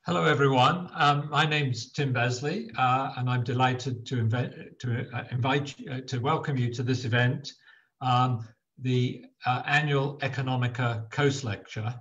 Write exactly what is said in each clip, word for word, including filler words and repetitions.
Hello, everyone. Um, my name's Tim Besley, uh, and I'm delighted to, inv to uh, invite you, uh, to welcome you to this event, um, the uh, annual Economica Coast Lecture.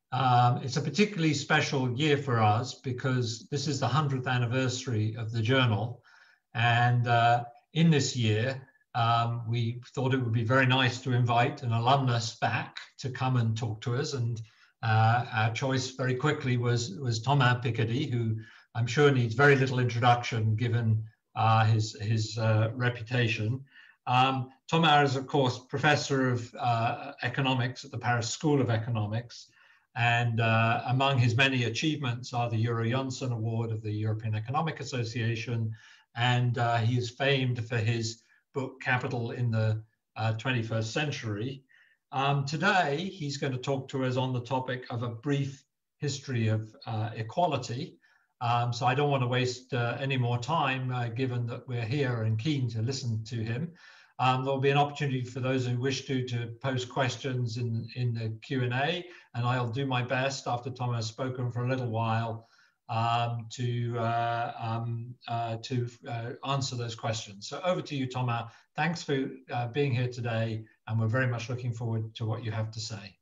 Um, it's a particularly special year for us because this is the hundredth anniversary of the journal. And uh, in this year, um, we thought it would be very nice to invite an alumnus back to come and talk to us. And uh, our choice very quickly was, was Thomas Piketty, who I'm sure needs very little introduction given uh, his, his uh, reputation. Um, Thomas is, of course, professor of uh, economics at the Paris School of Economics. And uh, among his many achievements are the Euro Jönsson Award of the European Economic Association. And uh, he is famed for his book, Capital in the uh, twenty-first century. Um, today, he's going to talk to us on the topic of a brief history of uh, equality. Um, so I don't want to waste uh, any more time, uh, given that we're here and keen to listen to him. Um, there'll be an opportunity for those who wish to to post questions in, in the Q and A, and I'll do my best after Thomas has spoken for a little while um, to, uh, um, uh, to uh, answer those questions. So over to you, Thomas. Thanks for uh, being here today, and we're very much looking forward to what you have to say.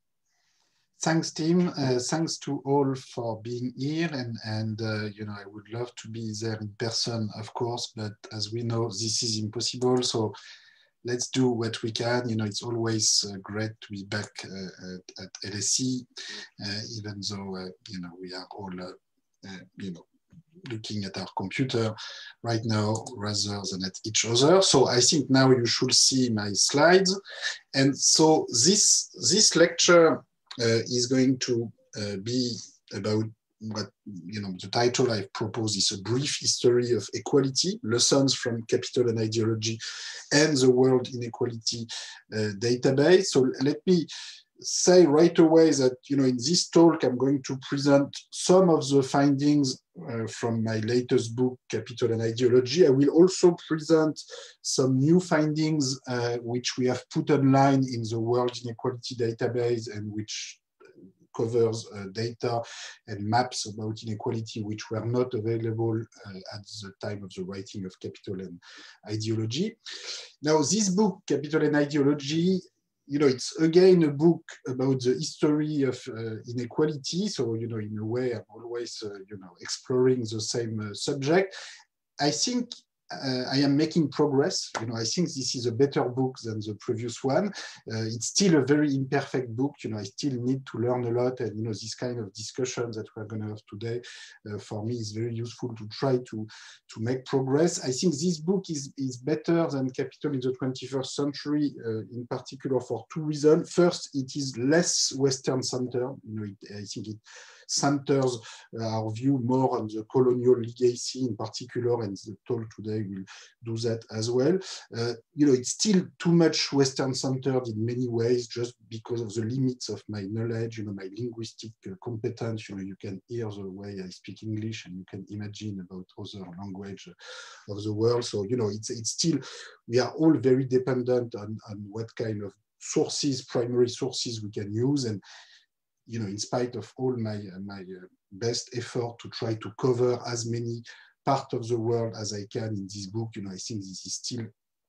Thanks, Tim. Uh, thanks to all for being here. And, and uh, you know, I would love to be there in person, of course, but as we know, this is impossible. So let's do what we can. You know, it's always uh, great to be back uh, at, at L S E, uh, even though, uh, you know, we are all, uh, uh, you know, looking at our computer right now rather than at each other. So I think now you should see my slides. And so this, this lecture uh, is going to uh, be about what, you know, the title I've proposed is A Brief History of Equality, Lessons from Capital and Ideology and the World Inequality uh, Database. So let me say right away that, you know, in this talk, I'm going to present some of the findings uh, from my latest book, Capital and Ideology. I will also present some new findings uh, which we have put online in the World Inequality Database and which covers uh, data and maps about inequality which were not available uh, at the time of the writing of Capital and Ideology. Now, this book, Capital and Ideology, you know, it's again a book about the history of uh, inequality. So, you know, in a way, I'm always, uh, you know, exploring the same uh, subject. I think uh, I am making progress. You know, I think this is a better book than the previous one. Uh, it's still a very imperfect book. You know, I still need to learn a lot. And, you know, this kind of discussion that we're going to have today, uh, for me, is very useful to try to, to make progress. I think this book is, is better than Capital in the twenty-first century, uh, in particular for two reasons. First, it is less Western-centered. You know, it, I think it centers uh, our view more on the colonial legacy in particular, and the talk today will do that as well. Uh, you know, it's still too much Western-centered in many ways, just because of the limits of my knowledge, you know, my linguistic uh, competence. You know, you can hear the way I speak English, and you can imagine about other language of the world. So, you know, it's, it's still, we are all very dependent on, on what kind of sources, primary sources we can use. And you know, in spite of all my, uh, my uh, best effort to try to cover as many parts of the world as I can in this book, you know, I think this is still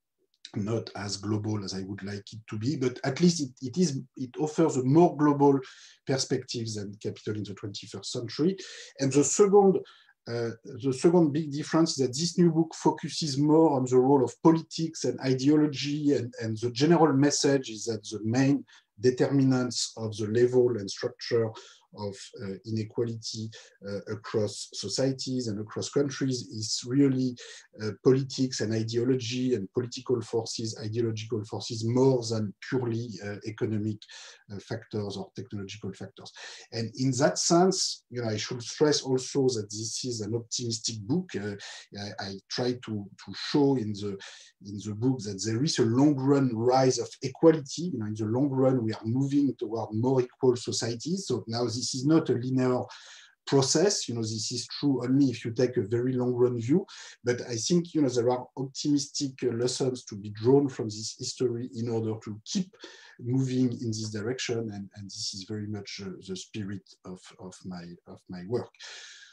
not as global as I would like it to be, but at least it, it is, it offers a more global perspective than Capital in the twenty-first century. And the second, uh, the second big difference is that this new book focuses more on the role of politics and ideology, and, and the general message is that the main determinants of the level and structure of uh, inequality uh, across societies and across countries is really uh, politics and ideology and political forces, ideological forces, more than purely uh, economic uh, factors or technological factors. And in that sense, you know, I should stress also that this is an optimistic book. Uh, I, I try to, to show in the, in the book that there is a long run rise of equality. You know, in the long run, we are moving toward more equal societies. So now this is not a linear process. You know, this is true only if you take a very long run view. But I think, you know, there are optimistic uh, lessons to be drawn from this history in order to keep moving in this direction. And, and this is very much uh, the spirit of, of, my, of my work.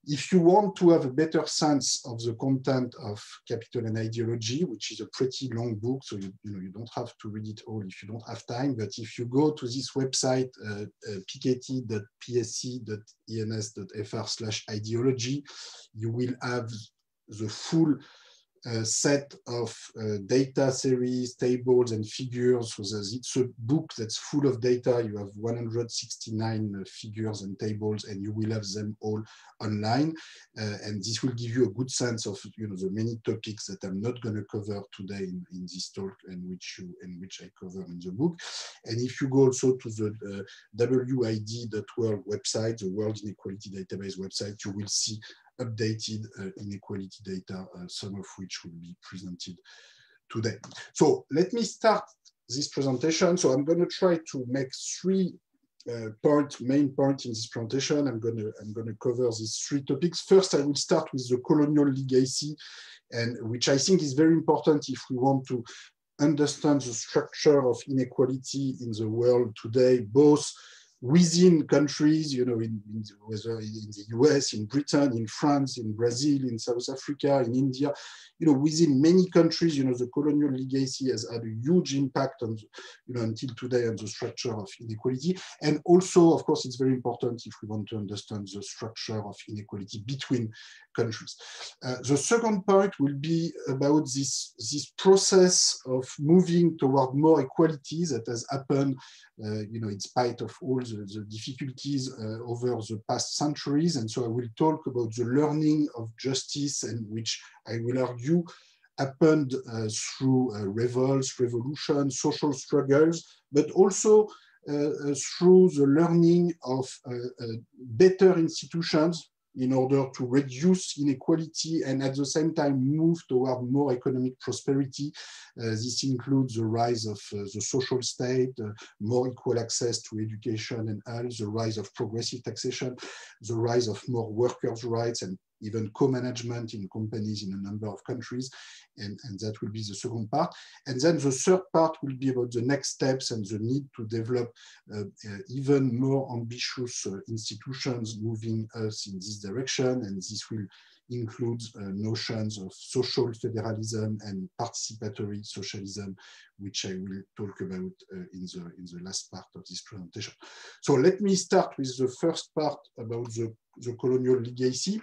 if you want to have a better sense of the content of Capital and Ideology, which is a pretty long book, so you, you know you don't have to read it all if you don't have time. But if you go to this website, uh, uh, piketty dot p s c dot e n s dot f r slash ideology, you will have the full uh, set of uh, data series, tables, and figures. So it's a book that's full of data. You have one hundred sixty-nine uh, figures and tables, and you will have them all online. Uh, and this will give you a good sense of you know the many topics that I'm not going to cover today in, in this talk, and which you and which I cover in the book. And if you go also to the uh, w i d dot world website, the World Inequality Database website, you will see updated uh, inequality data, uh, some of which will be presented today. So let me start this presentation. So I'm going to try to make three uh, point, main points in this presentation. I'm going to I'm going to cover these three topics. First, I will start with the colonial legacy, and which I think is very important if we want to understand the structure of inequality in the world today, both within countries, you know, in, in, whether in the U S, in Britain, in France, in Brazil, in South Africa, in India, you know, within many countries, you know, the colonial legacy has had a huge impact on, you know, until today on the structure of inequality. And also, of course, it's very important if we want to understand the structure of inequality between countries. Uh, the second point will be about this, this process of moving toward more equality that has happened, uh, you know, in spite of all the, the difficulties uh, over the past centuries. And so I will talk about the learning of justice, and which I will argue happened uh, through uh, revolts, revolutions, social struggles, but also uh, uh, through the learning of uh, uh, better institutions in order to reduce inequality and at the same time move toward more economic prosperity. Uh, this includes the rise of uh, the social state, uh, more equal access to education and health, the rise of progressive taxation, the rise of more workers' rights, and even co-management in companies in a number of countries. And, and that will be the second part. And then the third part will be about the next steps and the need to develop uh, uh, even more ambitious uh, institutions moving us in this direction. And this will include uh, notions of social federalism and participatory socialism, which I will talk about uh, in, the, in the last part of this presentation. So let me start with the first part about the, the colonial legacy.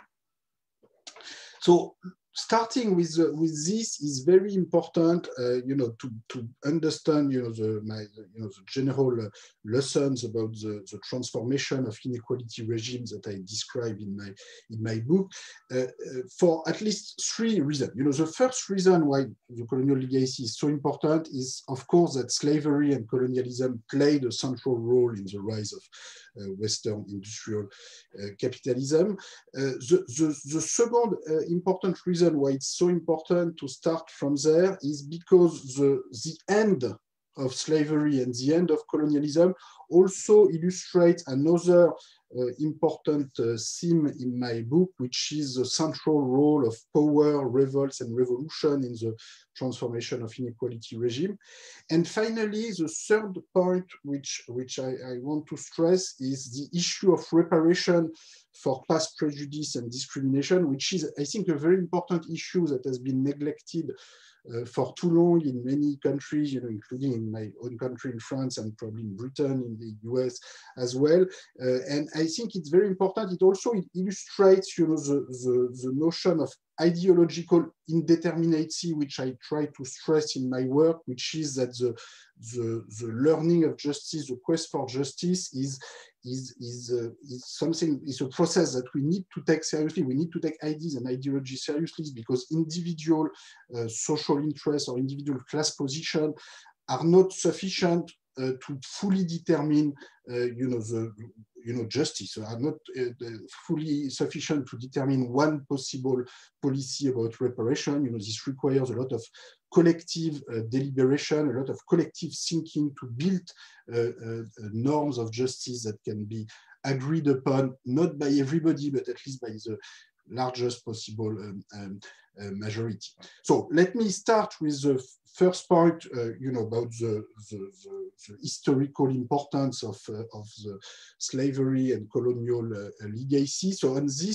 So starting with uh, with this is very important, uh, you know, to to understand, you know, the my you know the general uh, lessons about the, the transformation of inequality regimes that I describe in my in my book, uh, uh, for at least three reasons. You know, the first reason why the colonial legacy is so important is, of course, that slavery and colonialism played a central role in the rise of uh, Western industrial uh, capitalism. Uh, the, the the second uh, important reason why it's so important to start from there is because the, the end of slavery and the end of colonialism also illustrates another uh, important uh, theme in my book, which is the central role of power, revolts, and revolution in the transformation of inequality regime. And finally, the third point, which, which I, I want to stress, is the issue of reparation for past prejudice and discrimination, which is, I think, a very important issue that has been neglected uh, for too long in many countries, you know, including in my own country, in France, and probably in Britain, in the U S as well. Uh, and I think it's very important. It also it illustrates, you know, the, the, the notion of ideological indeterminacy, which I try to stress in my work, which is that the, the, the learning of justice, the quest for justice is, is, is, uh, is something, is a process that we need to take seriously. We need to take ideas and ideology seriously, because individual uh, social interests or individual class position are not sufficient uh, to fully determine, uh, you know, the you know, justice, are not uh, fully sufficient to determine one possible policy about reparation. You know, this requires a lot of collective uh, deliberation, a lot of collective thinking to build uh, uh, norms of justice that can be agreed upon, not by everybody, but at least by the largest possible um, um, uh, majority. So let me start with the first point, uh, you know, about the, the, the, the historical importance of, uh, of the slavery and colonial uh, legacy. So on this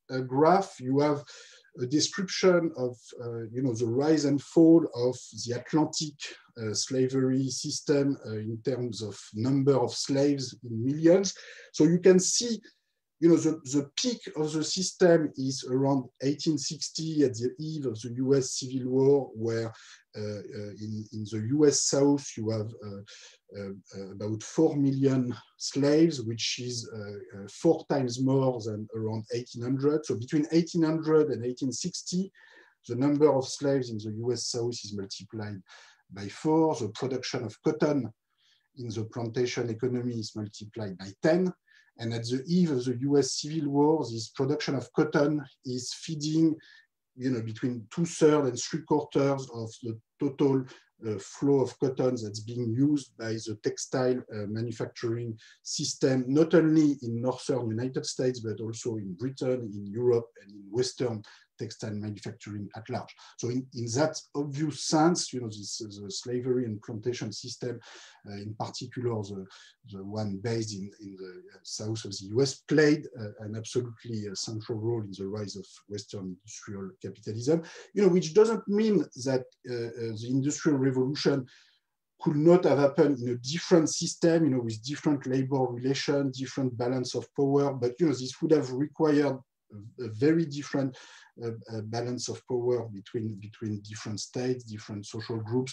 uh, graph, you have a description of uh, you know, the rise and fall of the Atlantic uh, slavery system uh, in terms of number of slaves in millions. So you can see, you know, the, the peak of the system is around eighteen sixty at the eve of the U S Civil War, where uh, uh, in, in the U S South, you have uh, uh, about four million slaves, which is uh, uh, four times more than around eighteen hundred. So between eighteen hundred and eighteen sixty, the number of slaves in the U S South is multiplied by four. The production of cotton in the plantation economy is multiplied by ten. And at the eve of the U S Civil War, this production of cotton is feeding, you know, between two-thirds and three-quarters of the total uh, flow of cotton that's being used by the textile uh, manufacturing system, not only in northern United States, but also in Britain, in Europe, and in Western textile manufacturing at large. So in, in that obvious sense, you know, this uh, the slavery and plantation system, uh, in particular the, the one based in, in the south of the U S, played uh, an absolutely uh, central role in the rise of Western industrial capitalism, you know, which doesn't mean that uh, uh, the Industrial Revolution could not have happened in a different system, you know, with different labor relations, different balance of power, but, you know, this would have required a, a very different uh, uh, balance of power between, between different states, different social groups.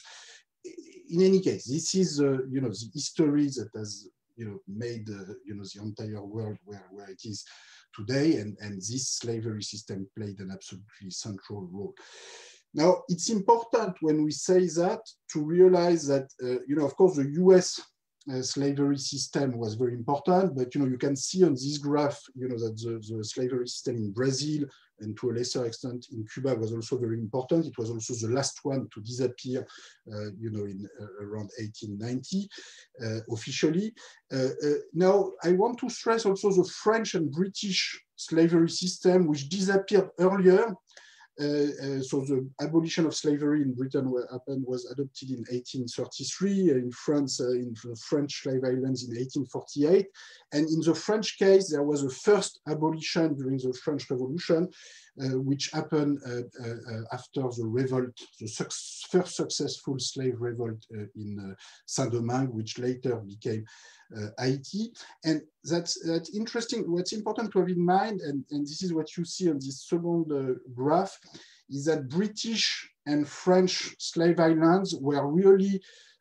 In any case, this is, uh, you know, the history that has, you know, made, uh, you know, the entire world where, where it is today, and, and this slavery system played an absolutely central role. Now, it's important when we say that to realize that, uh, you know, of course, the U S uh, slavery system was very important, but, you know, you can see on this graph, you know, that the, the slavery system in Brazil and to a lesser extent in Cuba was also very important. It was also the last one to disappear, uh, you know, in uh, around eighteen ninety, uh, officially. Uh, uh, now, I want to stress also the French and British slavery system, which disappeared earlier. Uh, uh, so the abolition of slavery in Britain happened, was adopted in eighteen thirty-three, in France, uh, in the French slave islands in eighteen forty-eight. And in the French case, there was a first abolition during the French Revolution, uh, which happened uh, uh, after the revolt, the su first successful slave revolt uh, in uh, Saint-Domingue, which later became uh, Haiti. And that's, that's interesting. What's important to have in mind, and, and this is what you see on this second uh, graph, is that British and French slave islands were really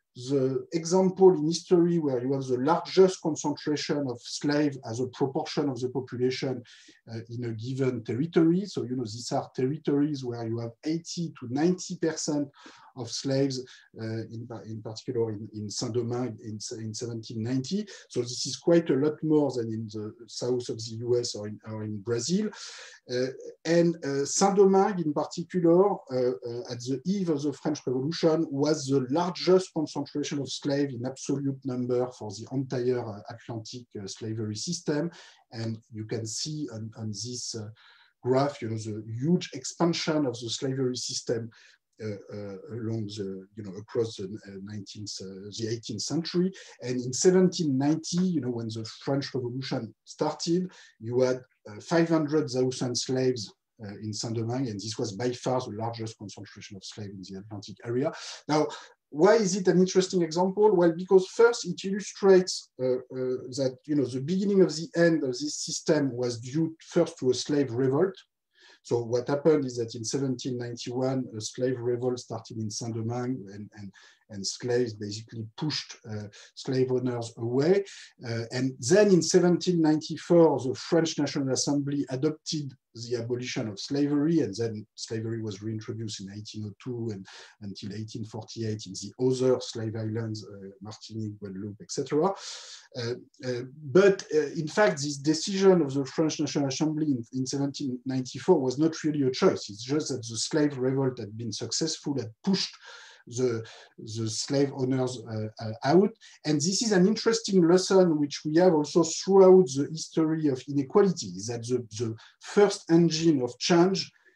the example in history where you have the largest concentration of slaves as a proportion of the population uh, in a given territory. So, you know, these are territories where you have eighty to ninety percent of slaves, uh, in, in particular in, in Saint-Domingue in, in seventeen ninety. So this is quite a lot more than in the south of the U S or in, or in Brazil. Uh, and uh, Saint-Domingue in particular, uh, uh, at the eve of the French Revolution, was the largest concentration of slaves in absolute number for the entire uh, Atlantic uh, slavery system. And you can see on, on this uh, graph, you know, the huge expansion of the slavery system Uh, uh, along the, you know, across the nineteenth, uh, the eighteenth century. And in seventeen ninety, you know, when the French Revolution started, you had uh, five hundred thousand slaves uh, in Saint-Domingue, and this was by far the largest concentration of slaves in the Atlantic area. Now, why is it an interesting example? Well, because first it illustrates uh, uh, that, you know, the beginning of the end of this system was due first to a slave revolt. So what happened is that in seventeen ninety-one, a slave revolt started in Saint-Domingue, and, and, and slaves basically pushed uh, slave owners away. Uh, and then in seventeen ninety-four, the French National Assembly adopted the abolition of slavery, and then slavery was reintroduced in eighteen oh two and until eighteen forty-eight in the other slave islands, uh, Martinique, Guadeloupe, et cetera. Uh, uh, but uh, in fact, this decision of the French National Assembly in, in seventeen ninety-four was not really a choice. It's just that the slave revolt had been successful, had pushed the, the slave owners uh, uh, out. And this is an interesting lesson which we have also throughout the history of inequality, is that the, the first engine of change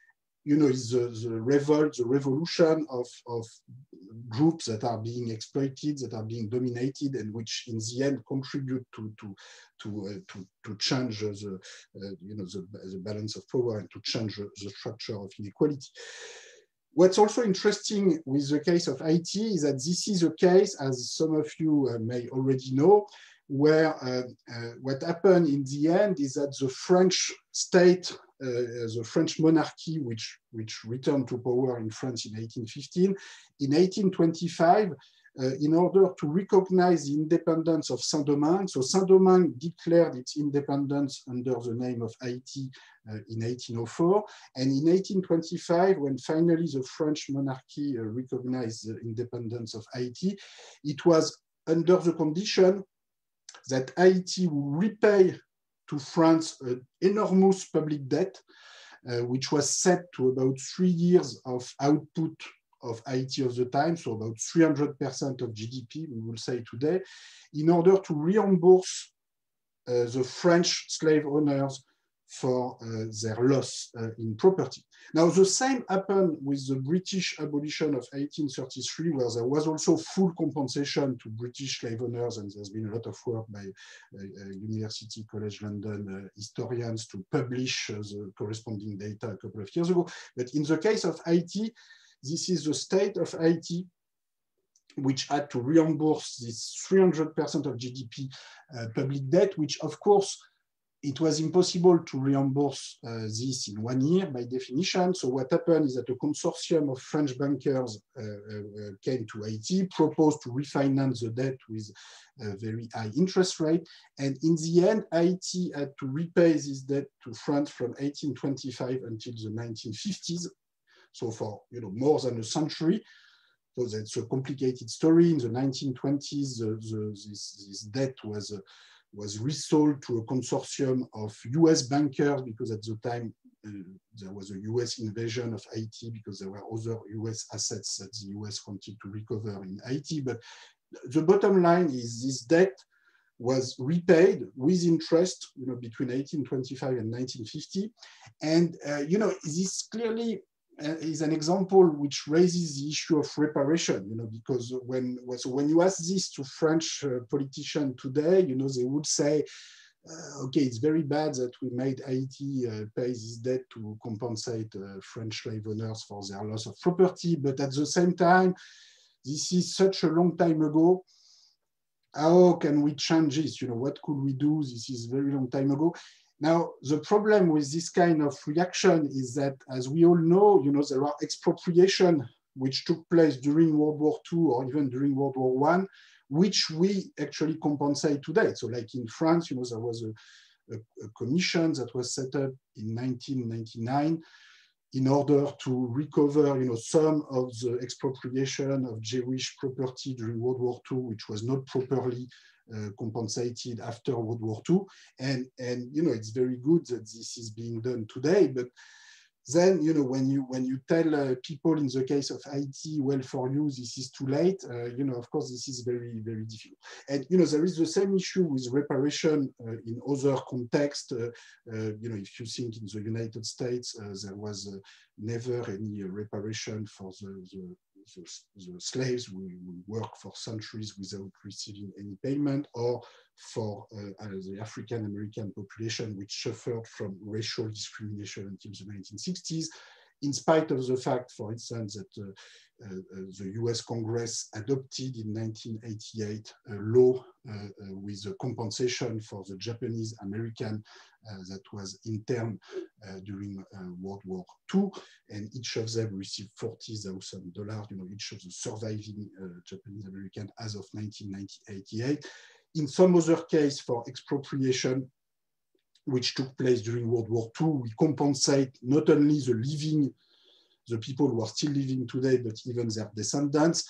you know, is the, the revolt, the revolution of, of groups that are being exploited, that are being dominated, and which in the end contribute to to to uh, to, to change the uh, you know the, the balance of power and to change the structure of inequality. What's also interesting with the case of Haiti is that this is a case, as some of you uh, may already know, where uh, uh, what happened in the end is that the French state, uh, the French monarchy, which, which returned to power in France in eighteen fifteen, in eighteen twenty-five, uh, in order to recognize the independence of Saint-Domingue, so Saint-Domingue declared its independence under the name of Haiti uh, in eighteen oh four, and in eighteen twenty-five, when finally the French monarchy uh, recognized the independence of Haiti, it was under the condition that Haiti will repay to France an enormous public debt, uh, which was set to about three years of output of Haiti of the time, so about three hundred percent of G D P, we will say today, in order to reimburse uh, the French slave owners for uh, their loss uh, in property. Now, the same happened with the British abolition of eighteen thirty-three, where there was also full compensation to British slave owners, and there's been a lot of work by uh, uh, University College London uh, historians to publish uh, the corresponding data a couple of years ago. But in the case of Haiti, this is the state of Haiti which had to reimburse this three hundred percent of G D P uh, public debt, which of course, it was impossible to reimburse uh, this in one year by definition. So what happened is that a consortium of French bankers uh, uh, came to Haiti, proposed to refinance the debt with a very high interest rate. And in the end, Haiti had to repay this debt to France from eighteen twenty-five until the nineteen fifties. So for you know more than a century. So that's a complicated story. In the nineteen twenties, the, the, this, this debt was uh, was resold to a consortium of U S bankers, because at the time uh, there was a U S invasion of Haiti because there were other U S assets that the U S wanted to recover in Haiti. But the bottom line is this debt was repaid with interest, you know, between eighteen twenty-five and nineteen fifty. And, uh, you know, this clearly is an example which raises the issue of reparation, you know, because when, so when you ask this to French uh, politicians today, you know, they would say, uh, okay, it's very bad that we made Haiti uh, pay this debt to compensate uh, French slave owners for their loss of property. But at the same time, this is such a long time ago. How can we change this? You know, what could we do? This is a very long time ago. Now, the problem with this kind of reaction is that, as we all know, you know, there are expropriation which took place during World War Two or even during World War One, which we actually compensate today. So like in France, you know, there was a, a, a commission that was set up in nineteen ninety-nine in order to recover, you know, some of the expropriation of Jewish property during World War Two, which was not properly Uh, compensated after World War Two. And, and, you know, it's very good that this is being done today. But then, you know, when you, when you tell uh, people in the case of Haiti, well, for you, this is too late, uh, you know, of course, this is very, very difficult. And, you know, there is the same issue with reparation uh, in other contexts. Uh, uh, you know, if you think in the United States, uh, there was uh, never any uh, reparation for the, the The, the slaves who work for centuries without receiving any payment, or for uh, the African American population, which suffered from racial discrimination until the nineteen sixties, in spite of the fact, for instance, that uh, uh, uh, the U S Congress adopted in nineteen eighty-eight a law uh, uh, with a compensation for the Japanese American uh, that was interned uh, during uh, World War Two, and each of them received forty thousand dollars, you know, each of the surviving uh, Japanese American as of nineteen eighty-eight. In some other case for expropriation, which took place during World War Two, we compensate not only the living, the people who are still living today, but even their descendants.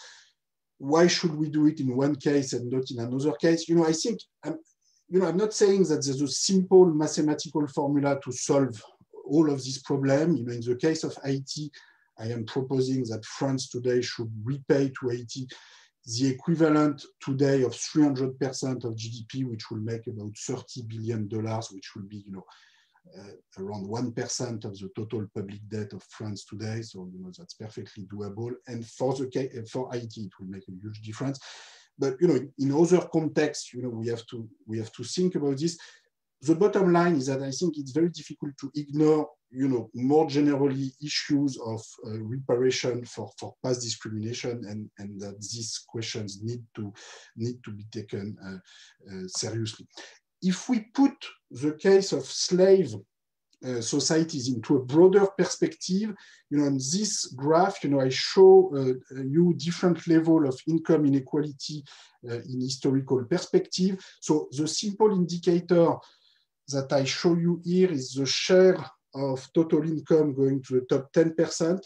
Why should we do it in one case and not in another case? You know, I think, I'm, you know, I'm not saying that there's a simple mathematical formula to solve all of this problem. You know, in the case of Haiti, I am proposing that France today should repay to Haiti the equivalent today of three hundred percent of G D P, which will make about thirty billion dollars, which will be, you know, uh, around one percent of the total public debt of France today. So, you know, that's perfectly doable. And for, the, for Haiti, it will make a huge difference. But, you know, in other contexts, you know, we have to, we have to think about this. The bottom line is that I think it's very difficult to ignore, you know, more generally issues of uh, reparation for, for past discrimination, and, and that these questions need to, need to be taken uh, uh, seriously. If we put the case of slave uh, societies into a broader perspective, you know, in this graph, you know, I show uh, you different level of income inequality uh, in historical perspective. So the simple indicator that I show you here is the share of total income going to the top ten percent.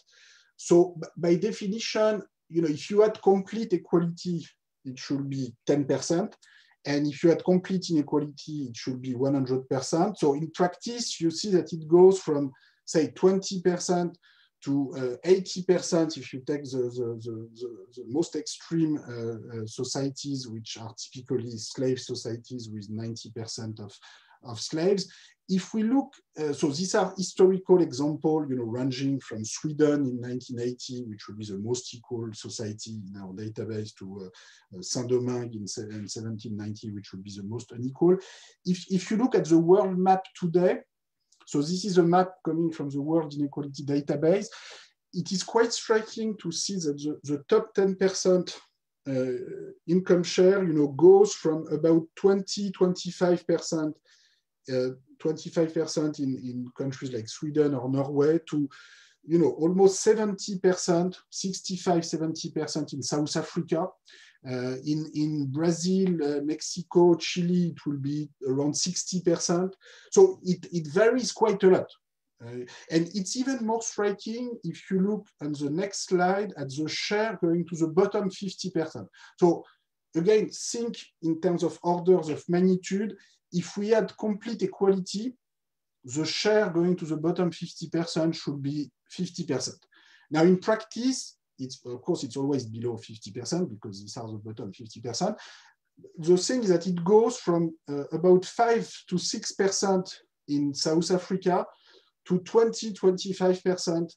So by definition, you know, if you had complete equality, it should be ten percent. And if you had complete inequality, it should be one hundred percent. So in practice, you see that it goes from, say, twenty percent to uh, eighty percent if you take the, the, the, the, the most extreme uh, uh, societies, which are typically slave societies with ninety percent of of slaves. If we look, uh, so these are historical examples, you know, ranging from Sweden in nineteen eighty, which would be the most equal society in our database, to uh, uh, Saint-Domingue in seventeen ninety, which would be the most unequal. If, if you look at the world map today, so this is a map coming from the World Inequality Database, it is quite striking to see that the, the top ten percent uh, income share, you know, goes from about twenty, twenty-five percent Uh, twenty-five percent in, in countries like Sweden or Norway to, you know, almost seventy percent, sixty-five, seventy percent in South Africa. Uh, in, in Brazil, uh, Mexico, Chile, it will be around sixty percent. So it, it varies quite a lot. Uh, and it's even more striking if you look on the next slide at the share going to the bottom fifty percent. So again, think in terms of orders of magnitude. If we had complete equality, the share going to the bottom fifty percent should be fifty percent. Now, in practice, it's, of course, it's always below fifty percent because these are the bottom fifty percent. The thing is that it goes from uh, about five to six percent in South Africa to twenty, twenty-five percent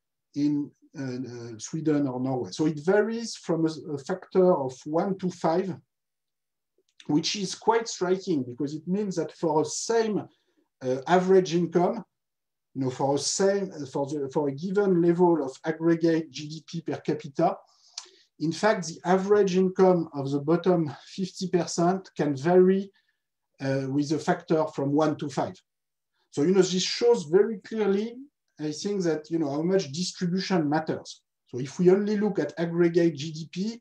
in uh, uh, Sweden or Norway. So it varies from a, a factor of one to five, which is quite striking because it means that for a same uh, average income, you know, for a same for the for a given level of aggregate G D P per capita, in fact, the average income of the bottom fifty percent can vary uh, with a factor from one to five. So, you know, this shows very clearly, I think, that, you know, how much distribution matters. So if we only look at aggregate G D P,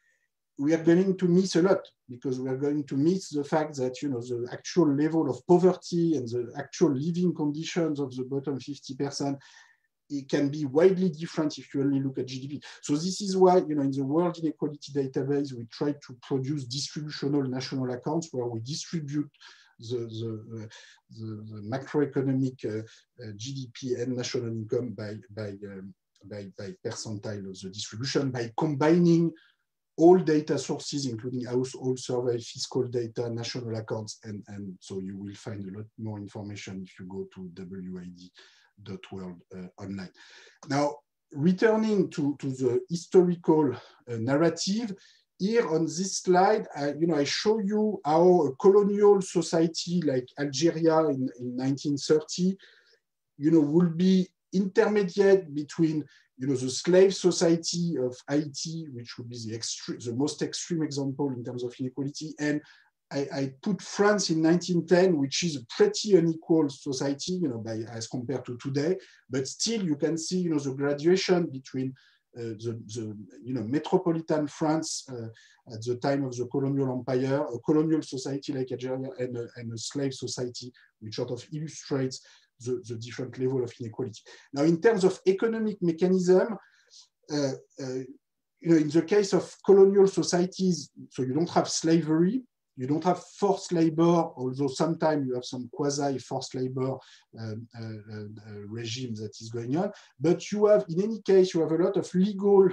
we are going to miss a lot because we are going to miss the fact that, you know, the actual level of poverty and the actual living conditions of the bottom fifty percent, it can be widely different if you only look at G D P. So this is why, you know, in the World Inequality Database, we try to produce distributional national accounts where we distribute the, the, uh, the, the macroeconomic uh, uh, G D P and national income by, by, um, by, by percentile of the distribution, by combining all data sources, including household survey, fiscal data, national accounts, and, and so you will find a lot more information if you go to W I D dot world uh, online. Now, returning to, to the historical uh, narrative, here on this slide, I, you know, I show you how a colonial society like Algeria in, in nineteen thirty, you know, will be intermediate between, you know, the slave society of Haiti, which would be the, extreme, the most extreme example in terms of inequality, and I, I put France in nineteen ten, which is a pretty unequal society, you know, by, as compared to today, but still you can see, you know, the graduation between uh, the, the, you know, metropolitan France uh, at the time of the colonial empire, a colonial society like Algeria, and a, and a slave society, which sort of illustrates The, the different level of inequality. Now, in terms of economic mechanism, uh, uh, you know, in the case of colonial societies, so you don't have slavery, you don't have forced labor, although sometimes you have some quasi-forced labor um, uh, uh, regime that is going on, but you have, in any case, you have a lot of legal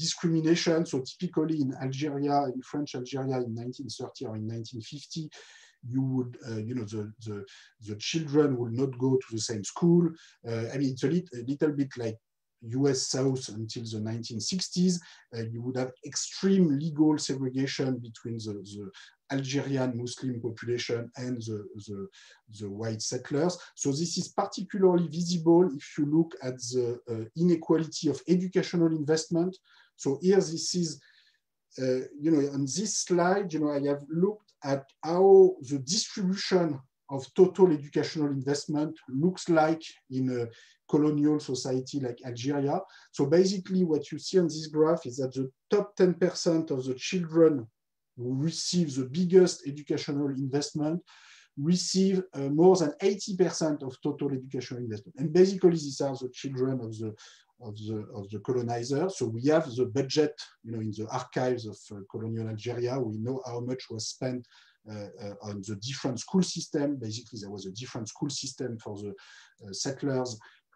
discrimination. So typically in Algeria, in French Algeria in nineteen thirty or in nineteen fifty, you would, uh, you know, the, the, the children will not go to the same school. Uh, I mean, it's a, lit, a little bit like U S South until the nineteen sixties. Uh, you would have extreme legal segregation between the, the Algerian Muslim population and the, the, the white settlers. So this is particularly visible if you look at the uh, inequality of educational investment. So here this is, uh, you know, on this slide, you know, I have looked at how the distribution of total educational investment looks like in a colonial society like Algeria. So basically what you see on this graph is that the top ten percent of the children who receive the biggest educational investment receive uh, more than eighty percent of total educational investment. And basically these are the children of the, of the, of the colonizer. So we have the budget, you know, in the archives of uh, colonial Algeria. We know how much was spent uh, uh, on the different school system. Basically there was a different school system for the uh, settlers.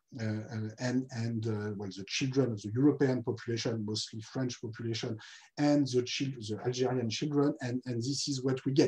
Uh, and and uh, well, the children of the European population, mostly French population, and the, the Algerian children, and, and this is what we get.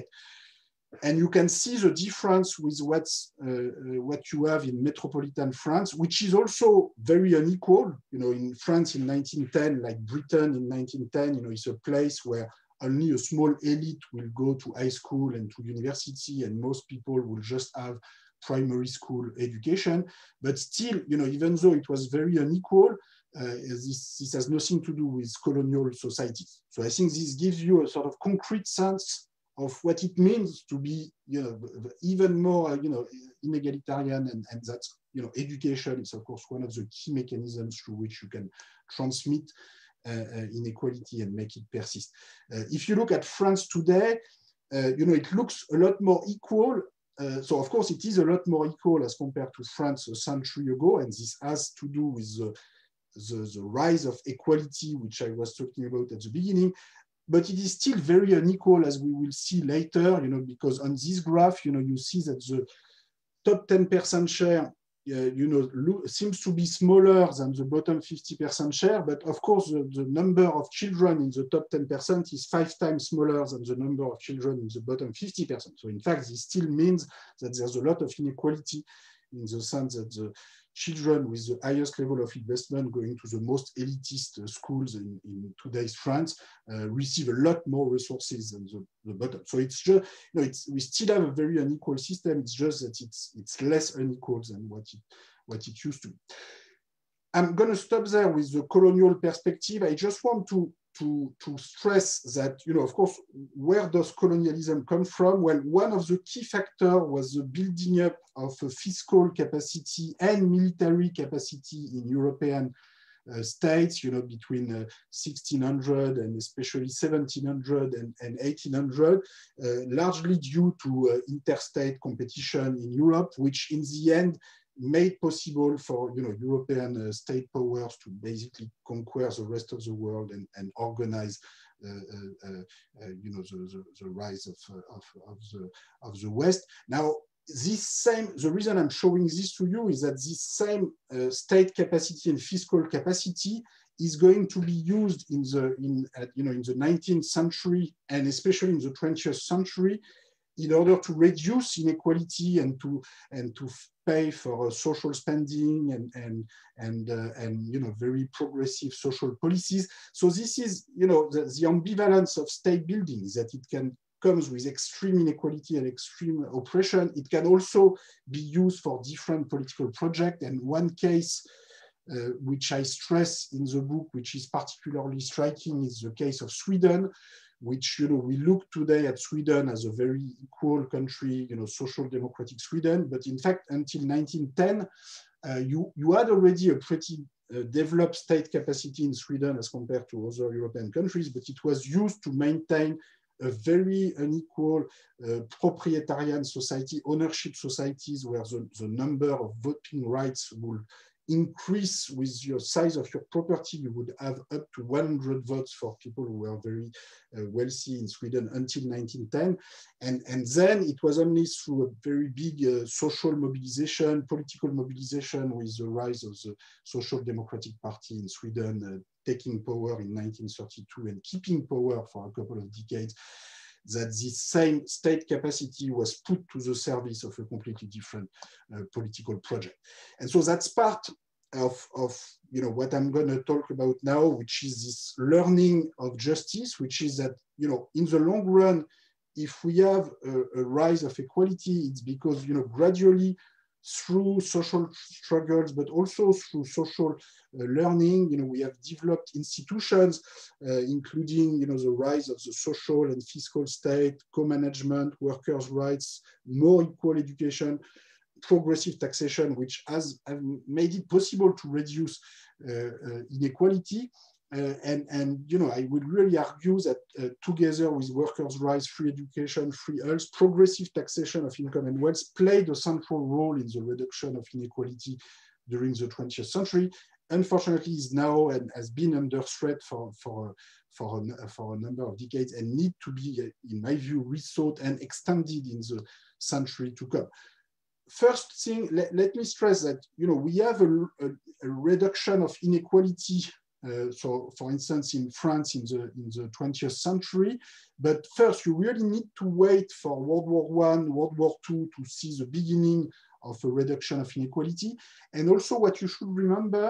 And you can see the difference with what's, uh, what you have in metropolitan France, which is also very unequal. You know, in France in nineteen ten, like Britain in nineteen ten, you know, it's a place where only a small elite will go to high school and to university, and most people will just have primary school education. But still, you know, even though it was very unequal, uh, this, this has nothing to do with colonial societies. So I think this gives you a sort of concrete sense of what it means to be, you know, even more, you know, inegalitarian, and, and that, you know, education is of course one of the key mechanisms through which you can transmit uh, uh, inequality and make it persist. Uh, if you look at France today, uh, you know, it looks a lot more equal. Uh, so of course it is a lot more equal as compared to France a century ago, and this has to do with the, the, the rise of equality, which I was talking about at the beginning. But it is still very unequal, as we will see later, you know, because on this graph, you know, you see that the top ten percent share, uh, you know, seems to be smaller than the bottom fifty percent share. But of course, the, the number of children in the top ten percent is five times smaller than the number of children in the bottom fifty percent. So in fact, this still means that there's a lot of inequality in the sense that the children with the highest level of investment going to the most elitist schools in, in today's France uh, receive a lot more resources than the, the bottom. So it's just, you know, it's, we still have a very unequal system. It's just that it's, it's less unequal than what it, what it used to be. I'm going to stop there with the colonial perspective. I just want to, to, to stress that, you know, of course, where does colonialism come from? Well, one of the key factors was the building up of a fiscal capacity and military capacity in European uh, states, you know, between uh, sixteen hundred and especially seventeen hundred and, and eighteen hundred, uh, largely due to uh, interstate competition in Europe, which in the end made possible for, you know, European uh, state powers to basically conquer the rest of the world and, and organize, uh, uh, uh, you know, the, the, the rise of, uh, of, of, the, of the West. Now, this same, the reason I'm showing this to you is that this same uh, state capacity and fiscal capacity is going to be used in the, in, uh, you know, in the nineteenth century and especially in the twentieth century in order to reduce inequality and to and to pay for uh, social spending and and and uh, and you know, very progressive social policies. So this is, you know, the, the ambivalence of state building is that it can comes with extreme inequality and extreme oppression. It can also be used for different political projects. And one case uh, which I stress in the book, which is particularly striking, is the case of Sweden, which, you know, we look today at Sweden as a very equal country, you know, social democratic Sweden. But in fact, until nineteen ten, uh, you, you had already a pretty uh, developed state capacity in Sweden as compared to other European countries, but it was used to maintain a very unequal uh, proprietarian society, ownership societies, where the, the number of voting rights will increase with your size of your property. You would have up to one hundred votes for people who were very uh, wealthy in Sweden until nineteen ten. And, and then it was only through a very big uh, social mobilization, political mobilization, with the rise of the Social Democratic Party in Sweden, uh, taking power in nineteen thirty-two and keeping power for a couple of decades, that this same state capacity was put to the service of a completely different uh, political project. And so that's part of, of you know, what I'm going to talk about now, which is this learning of justice, which is that, you know, in the long run, if we have a, a rise of equality, it's because, you know, gradually through social struggles, but also through social uh, learning, you know, we have developed institutions, uh, including, you know, the rise of the social and fiscal state, co-management, workers' rights, more equal education, progressive taxation, which has, has made it possible to reduce uh, uh, inequality. Uh, and, and, you know, I would really argue that uh, together with workers' rights, free education, free health, progressive taxation of income and wealth played a central role in the reduction of inequality during the twentieth century. Unfortunately, is now and has been under threat for, for, for, a, for a number of decades and need to be, in my view, rethought and extended in the century to come. First thing, let, let me stress that, you know, we have a, a, a reduction of inequality. Uh, so, for instance, in France in the, in the twentieth century, but first you really need to wait for World War One, World War Two to see the beginning of a reduction of inequality. And also what you should remember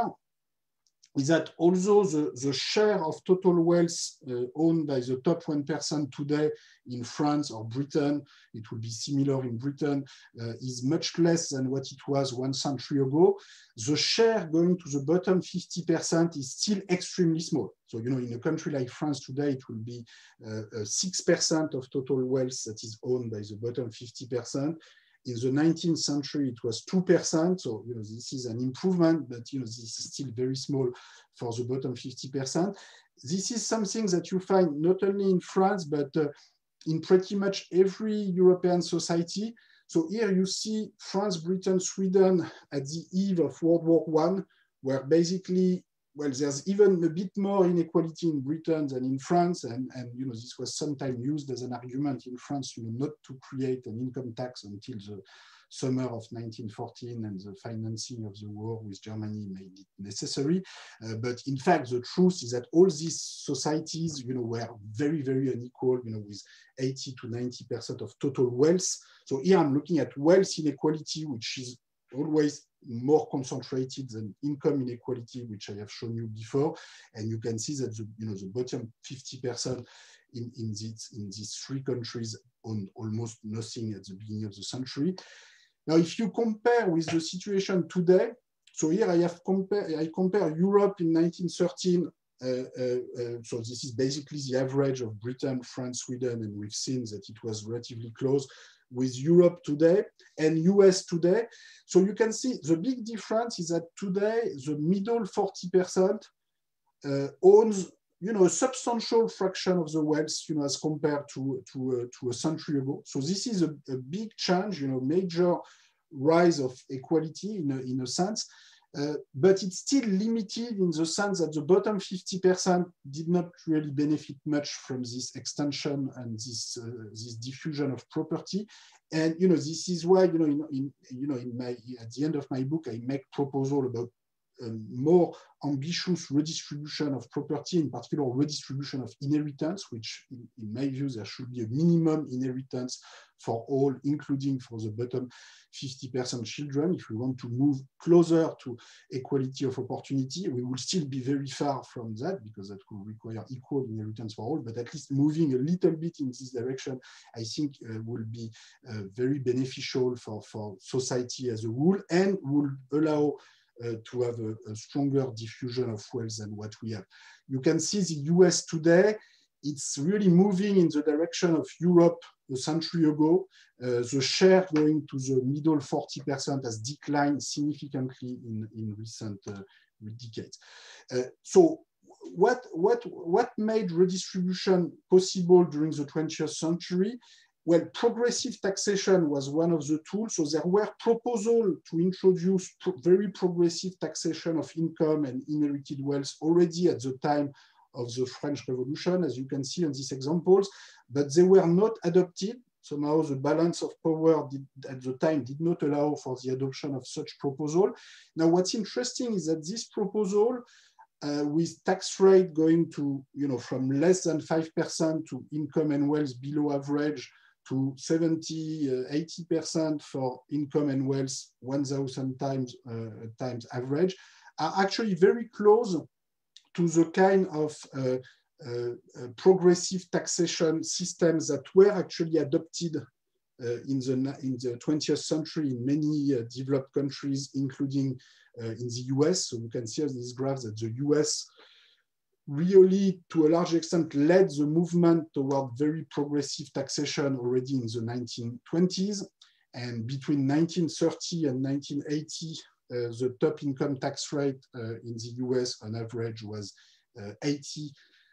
is that although the, the share of total wealth uh, owned by the top one percent today in France or Britain, it will be similar in Britain, uh, is much less than what it was one century ago, the share going to the bottom fifty percent is still extremely small. So, you know, in a country like France today, it will be uh, six percent of total wealth that is owned by the bottom fifty percent. In the nineteenth century, it was two percent. So, you know, this is an improvement, but, you know, this is still very small for the bottom fifty percent. This is something that you find not only in France, but uh, in pretty much every European society. So here you see France, Britain, Sweden at the eve of World War One, where basically, well, there's even a bit more inequality in Britain than in France. And, and you know, this was sometimes used as an argument in France, you know, not to create an income tax until the summer of nineteen fourteen, and the financing of the war with Germany made it necessary. Uh, but in fact, the truth is that all these societies, you know, were very, very unequal, you know, with eighty to ninety percent of total wealth. So here I'm looking at wealth inequality, which is always more concentrated than income inequality, which I have shown you before. And you can see that the, you know, the bottom fifty percent in, in, these, in these three countries own almost nothing at the beginning of the century. Now, if you compare with the situation today, so here I have compare, I compare Europe in nineteen thirteen. Uh, uh, uh, so this is basically the average of Britain, France, Sweden, and we've seen that it was relatively close with Europe today and U S today. So you can see the big difference is that today the middle forty percent uh, owns, you know, a substantial fraction of the wealth, you know, as compared to to, uh, to a century ago. So this is a, a big change, you know, major rise of equality in a, in a sense. Uh, but it's still limited in the sense that the bottom fifty percent did not really benefit much from this extension and this uh, this diffusion of property. And you know, this is why, you know, in, in you know, in my at the end of my book, I make proposal about a more ambitious redistribution of property, in particular redistribution of inheritance, which in, in my view, there should be a minimum inheritance for all, including for the bottom fifty percent children. If we want to move closer to equality of opportunity, we will still be very far from that because that will require equal inheritance for all, but at least moving a little bit in this direction, I think uh, will be uh, very beneficial for, for society as a whole and will allow Uh, to have a, a stronger diffusion of wealth than what we have. You can see the U S today, it's really moving in the direction of Europe a century ago. Uh, the share going to the middle forty percent has declined significantly in, in recent uh, decades. Uh, so what, what, what made redistribution possible during the twentieth century? Well, progressive taxation was one of the tools. So there were proposals to introduce pro very progressive taxation of income and inherited wealth already at the time of the French Revolution, as you can see on these examples, but they were not adopted. Somehow the balance of power did, at the time did not allow for the adoption of such proposal. Now, what's interesting is that this proposal uh, with tax rate going to, you know, from less than five percent to income and wealth below average to seventy, eighty percent for income and wealth one thousand times, uh, times average, are actually very close to the kind of uh, uh, uh, progressive taxation systems that were actually adopted uh, in, the, in the twentieth century in many uh, developed countries, including uh, in the U S. So you can see on this graph that the U S really, to a large extent, led the movement toward very progressive taxation already in the nineteen twenties. And between nineteen thirty and nineteen eighty, uh, the top income tax rate uh, in the U S on average was uh, eighty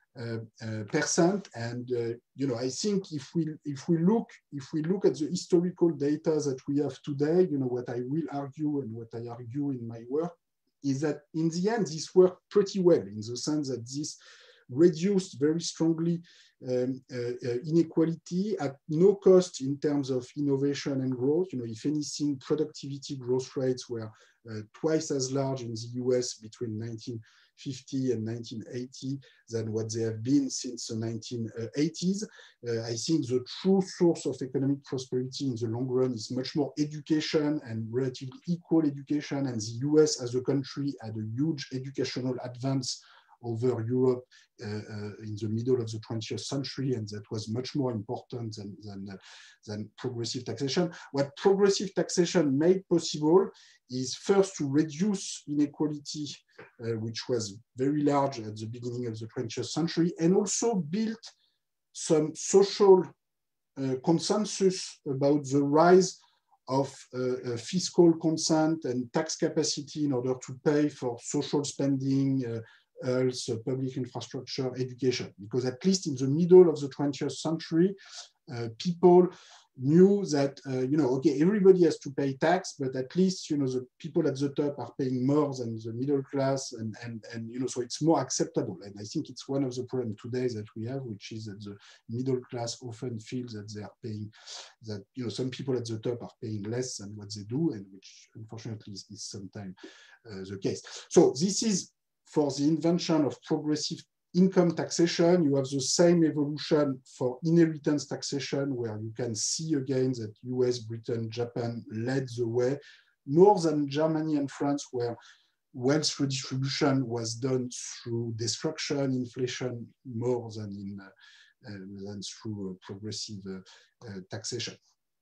percent. Uh, uh, and uh, you know, I think if we if we look if we look at the historical data that we have today, you know, what I will argue and what I argue in my work is that in the end, this worked pretty well in the sense that this reduced very strongly um, uh, uh, inequality at no cost in terms of innovation and growth. You know, if anything, productivity growth rates were uh, twice as large in the U S between nineteen fifty and nineteen eighty than what they have been since the nineteen eighties. Uh, I think the true source of economic prosperity in the long run is much more education and relatively equal education. And the U S as a country had a huge educational advance over Europe uh, uh, in the middle of the twentieth century, and that was much more important than, than, uh, than progressive taxation. What progressive taxation made possible is first to reduce inequality, uh, which was very large at the beginning of the twentieth century, and also built some social uh, consensus about the rise of uh, uh, fiscal consent and tax capacity in order to pay for social spending, uh, health, uh, public infrastructure, education. Because at least in the middle of the twentieth century, uh, people knew that, uh, you know, okay, everybody has to pay tax, but at least, you know, the people at the top are paying more than the middle class, and, and, and you know, so it's more acceptable. And I think it's one of the problems today that we have, which is that the middle class often feels that they are paying, that, you know, some people at the top are paying less than what they do, and which unfortunately is, is sometimes uh, the case. So this is for the invention of progressive income taxation. You have the same evolution for inheritance taxation, where you can see again that U S, Britain, Japan led the way, more than Germany and France, where wealth redistribution was done through destruction, inflation, more than, in, uh, uh, than through uh, progressive uh, uh, taxation.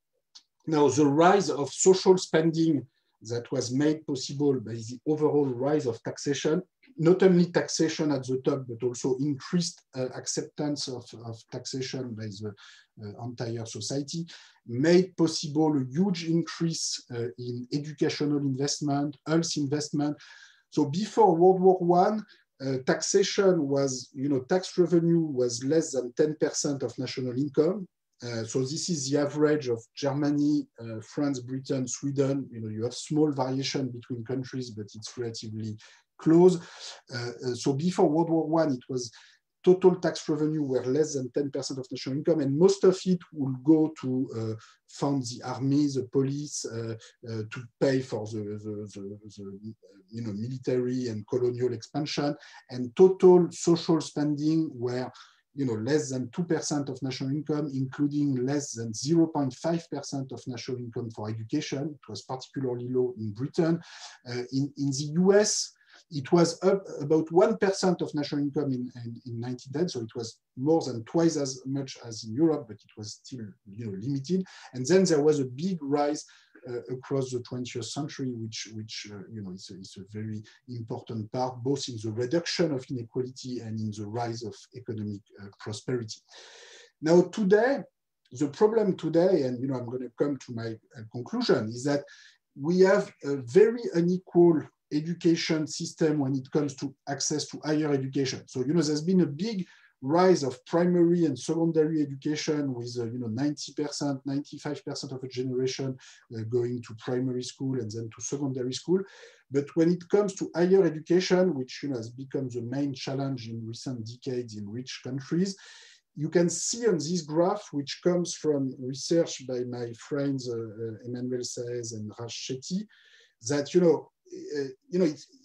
Now, the rise of social spending that was made possible by the overall rise of taxation, not only taxation at the top, but also increased uh, acceptance of, of taxation by the uh, entire society, made possible a huge increase uh, in educational investment, health investment. So before World War One, uh, taxation was, you know, tax revenue was less than ten percent of national income. Uh, so this is the average of Germany, uh, France, Britain, Sweden. You know, you have small variation between countries, but it's relatively close. Uh, so before World War One, it was total tax revenue were less than ten percent of national income, and most of it would go to uh, fund the army, the police, uh, uh, to pay for the, the, the, the you know, military and colonial expansion, and total social spending were, you know, less than two percent of national income, including less than zero point five percent of national income for education. It was particularly low in Britain. Uh, in, in the U S, it was up about one percent of national income in, in, in nineteen ten, so it was more than twice as much as in Europe, but it was still, you know, limited. And then there was a big rise uh, across the twentieth century, which, which uh, you know, is a, is a very important part, both in the reduction of inequality and in the rise of economic uh, prosperity. Now, today, the problem today, and you know, I'm going to come to my uh, conclusion, is that we have a very unequal education system when it comes to access to higher education. So, you know, there's been a big rise of primary and secondary education with, uh, you know, ninety percent, ninety-five percent of a generation uh, going to primary school and then to secondary school. But when it comes to higher education, which, you know, has become the main challenge in recent decades in rich countries, you can see on this graph, which comes from research by my friends uh, uh, Emmanuel Saez and Raj Chetty, that, you know, Uh, you know, it's,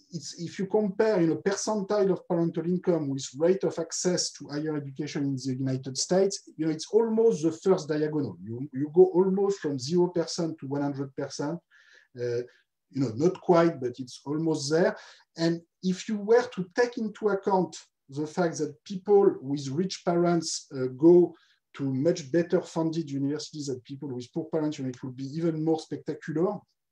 it's, if you compare, you know, percentile of parental income with rate of access to higher education in the United States, you know, it's almost the first diagonal. You, you go almost from zero percent to one hundred percent. Uh, you know, not quite, but it's almost there. And if you were to take into account the fact that people with rich parents uh, go to much better funded universities than people with poor parents, you know, it would be even more spectacular.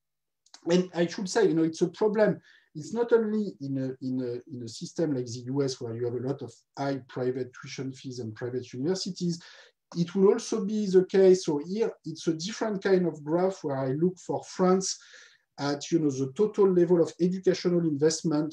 And I should say, you know, it's a problem. It's not only in a, in, a, in a system like the U S where you have a lot of high private tuition fees and private universities. It will also be the case. So here, it's a different kind of graph where I look for France at, you know, the total level of educational investment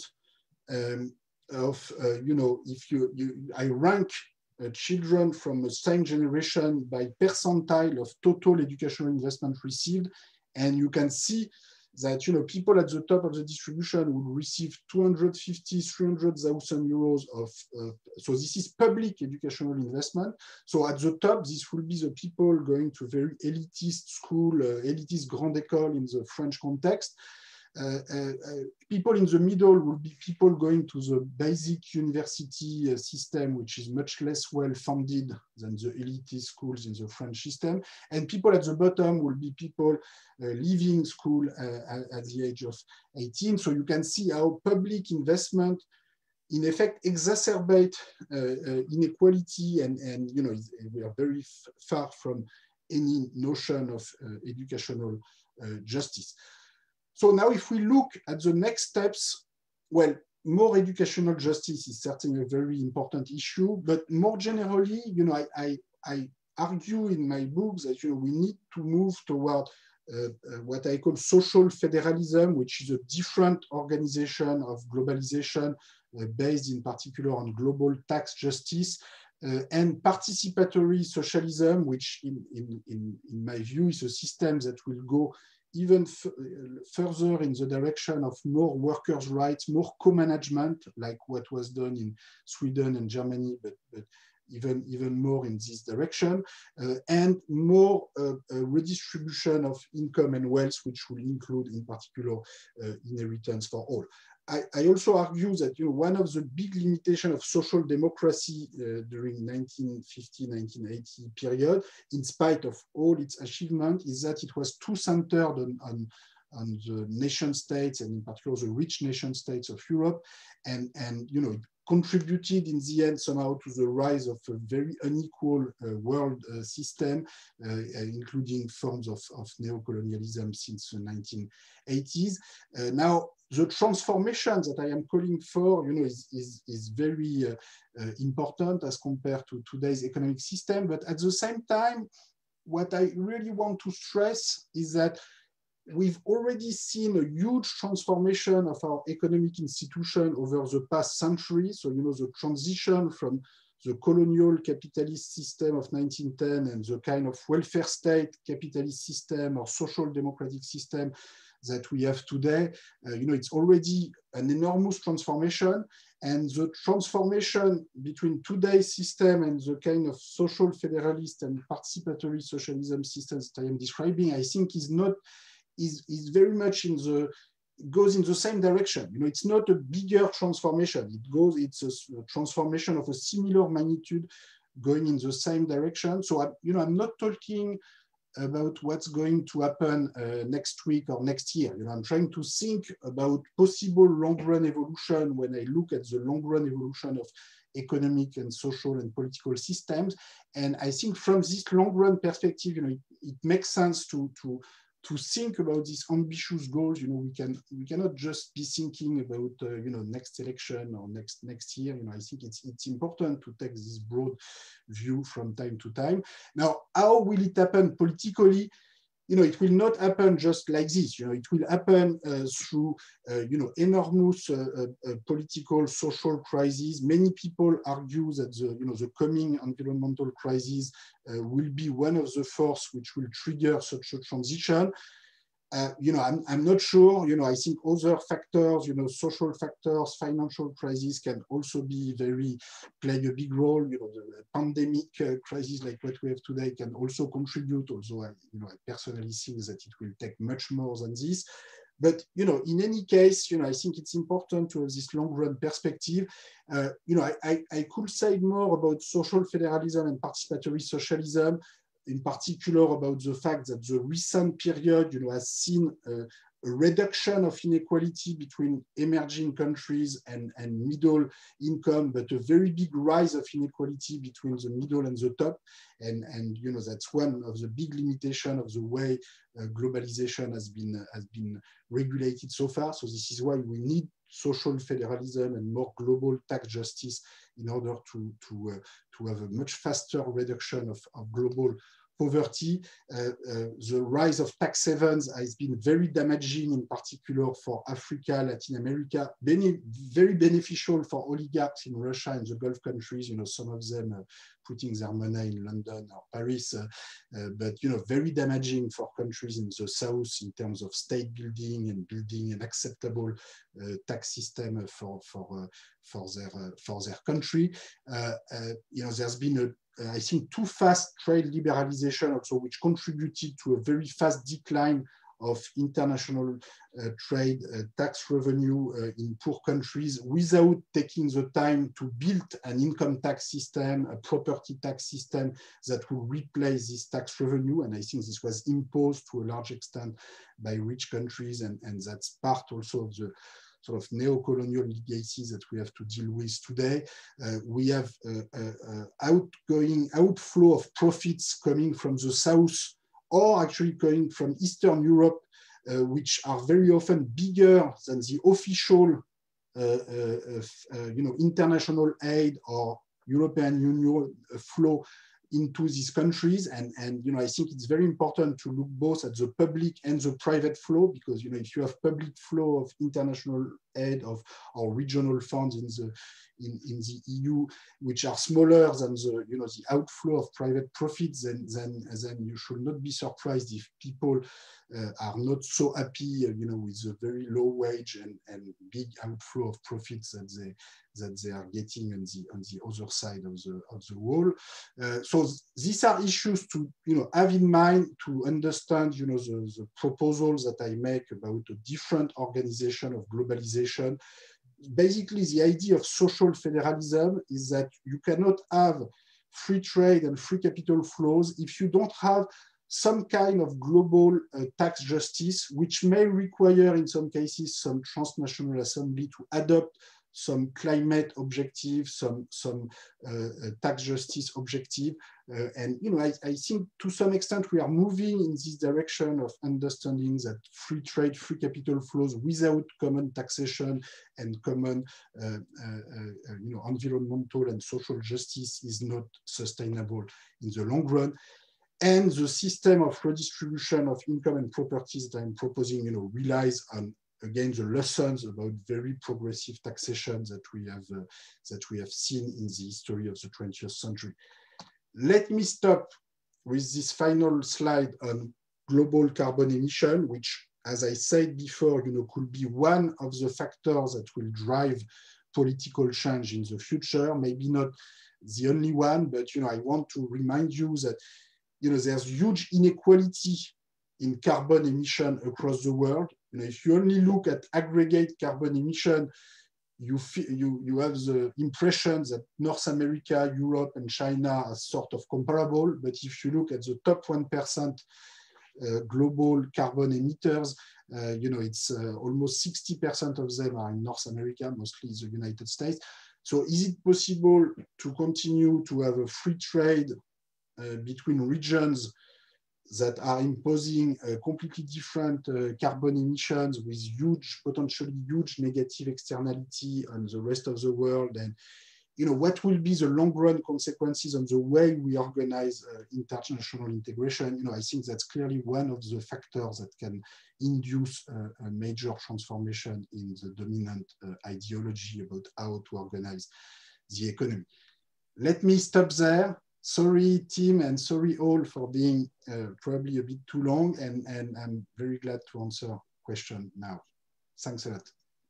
um, of, uh, you know, if you, you I rank uh, children from the same generation by percentile of total educational investment received. And you can see that, you know, people at the top of the distribution will receive two hundred fifty, three hundred thousand euros of, uh, so this is public educational investment. So at the top, this will be the people going to very elitist school, uh, elitist grande école in the French context. Uh, uh, uh, people in the middle will be people going to the basic university uh, system, which is much less well funded than the elitist schools in the French system. And people at the bottom will be people uh, leaving school uh, at, at the age of eighteen. So you can see how public investment in effect exacerbate uh, uh, inequality, and, and you know, we are very far from any notion of uh, educational uh, justice. So now if we look at the next steps, well, more educational justice is certainly a very important issue, but more generally, you know, I, I, I argue in my books that, you know, we need to move toward uh, uh, what I call social federalism, which is a different organization of globalization uh, based in particular on global tax justice, uh, and participatory socialism, which in, in, in, in my view is a system that will go even further in the direction of more workers' rights, more co-management, like what was done in Sweden and Germany, but, but even, even more in this direction, uh, and more uh, uh, redistribution of income and wealth, which will include in particular uh, inheritance for all. I, I also argue that, you know, one of the big limitations of social democracy uh, during nineteen fifty, nineteen eighty period, in spite of all its achievement, is that it was too centered on, on, on the nation states, and in particular the rich nation states of Europe, and, and you know, it contributed in the end somehow to the rise of a very unequal uh, world uh, system, uh, including forms of, of neocolonialism since the nineteen eighties. Uh, now, the transformation that I am calling for, you know, is, is, is very uh, uh, important as compared to today's economic system. But at the same time, what I really want to stress is that we've already seen a huge transformation of our economic institution over the past century. So, you know, the transition from the colonial capitalist system of nineteen ten and the kind of welfare state capitalist system or social democratic system that we have today, uh, you know, it's already an enormous transformation. And the transformation between today's system and the kind of social federalist and participatory socialism systems that I am describing, I think is not, is, is very much in the, goes in the same direction. You know, it's not a bigger transformation. It goes, it's a, a transformation of a similar magnitude going in the same direction. So, I, you know, I'm not talking about what's going to happen uh, next week or next year. You know, I'm trying to think about possible long-run evolution when I look at the long-run evolution of economic and social and political systems. And I think from this long-run perspective, you know, it, it makes sense to, to, to think about these ambitious goals. You know, we can we cannot just be thinking about uh, you know, next election or next next year. You know, I think it's it's important to take this broad view from time to time. Now, how will it happen politically? You know, it will not happen just like this. You know, it will happen uh, through uh, you know, enormous uh, uh, political, social crises. Many people argue that the you know the coming environmental crisis uh, will be one of the forces which will trigger such a transition. Uh, you know, I'm, I'm not sure. You know, I think other factors, you know, social factors, financial crises can also be very, play a big role. You know, the pandemic uh, crisis like what we have today can also contribute, although I, you know, I personally think that it will take much more than this. But, you know, in any case, you know, I think it's important to have this long run perspective. Uh, you know, I, I, I could say more about social federalism and participatory socialism, in particular about the fact that the recent period, you know, has seen uh, a reduction of inequality between emerging countries and, and middle income, but a very big rise of inequality between the middle and the top. And, and you know, that's one of the big limitations of the way uh, globalization has been, has been regulated so far. So this is why we need social federalism and more global tax justice in order to, to, uh, to have a much faster reduction of, of global poverty. Uh, uh, the rise of tax havens has been very damaging, in particular for Africa, Latin America, Bene very beneficial for oligarchs in Russia and the Gulf countries, you know, some of them uh, putting their money in London or Paris, uh, uh, but, you know, very damaging for countries in the South in terms of state building and building an acceptable uh, tax system for, for, uh, for, their, uh, for their country. Uh, uh, you know, there's been a Uh, I think too fast trade liberalization also, which contributed to a very fast decline of international uh, trade uh, tax revenue uh, in poor countries without taking the time to build an income tax system, a property tax system that will replace this tax revenue. And I think this was imposed to a large extent by rich countries, and, and that's part also of the sort of neo-colonial legacies that we have to deal with today. Uh, we have uh, uh, uh, outgoing outflow of profits coming from the South, or actually coming from Eastern Europe, uh, which are very often bigger than the official uh, uh, uh, you know, international aid or European Union flow into these countries. And, and, you know, I think it's very important to look both at the public and the private flow, because, you know, if you have public flow of international aid of or regional funds in the, in, in the E U, which are smaller than the, you know, the outflow of private profits, then, then, then you should not be surprised if people uh, are not so happy, uh, you know, with the very low wage and, and big outflow of profits that they, that they are getting on the, on the other side of the, of the wall. Uh, so these are issues to, you know, have in mind to understand, you know, the, the proposals that I make about a different organization of globalization. Basically, the idea of social federalism is that you cannot have free trade and free capital flows if you don't have some kind of global uh, tax justice, which may require, in some cases, some transnational assembly to adopt some climate objective, some, some uh, tax justice objective. Uh, and, you know, I, I think to some extent we are moving in this direction of understanding that free trade, free capital flows without common taxation and common, uh, uh, uh, you know, environmental and social justice is not sustainable in the long run. And the system of redistribution of income and properties that I'm proposing, you know, relies on, again, the lessons about very progressive taxation that we have uh, that we have seen in the history of the twentieth century. Let me stop with this final slide on global carbon emission, which, as I said before, you know, could be one of the factors that will drive political change in the future. Maybe not the only one, but, you know, I want to remind you that, you know, there's huge inequality in carbon emission across the world. You know, if you only look at aggregate carbon emission, you, you, you have the impression that North America, Europe, and China are sort of comparable. But if you look at the top one percent uh, global carbon emitters, uh, you know, it's uh, almost sixty percent of them are in North America, mostly the United States. So is it possible to continue to have a free trade uh, between regions that are imposing uh, completely different uh, carbon emissions with huge, potentially huge negative externality on the rest of the world? And, you know, what will be the long-run consequences on the way we organize uh, international integration? You know, I think that's clearly one of the factors that can induce uh, a major transformation in the dominant uh, ideology about how to organize the economy. Let me stop there. Sorry, team, and sorry all for being uh, probably a bit too long, and, and I'm very glad to answer questions now. Thanks a lot.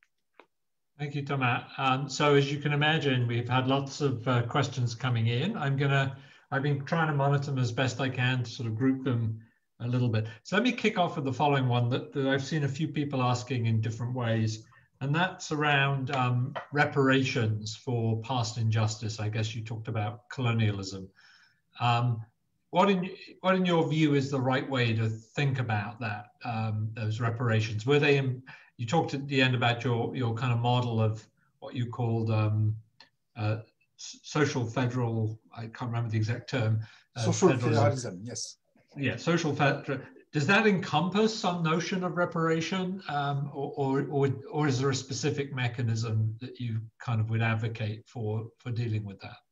Thank you, Thomas. Um, so as you can imagine, we've had lots of uh, questions coming in. I'm gonna, I've been trying to monitor them as best I can to sort of group them a little bit. So let me kick off with the following one that, that I've seen a few people asking in different ways, and that's around um, reparations for past injustice. I guess you talked about colonialism. Um, what in what in your view is the right way to think about that? Um, those reparations, were they? In, you talked at the end about your your kind of model of what you called um, uh, social federal. I can't remember the exact term. Uh, social federalism. federalism, yes. Yeah, social federalism. Does that encompass some notion of reparation, um, or, or or or is there a specific mechanism that you kind of would advocate for for dealing with that?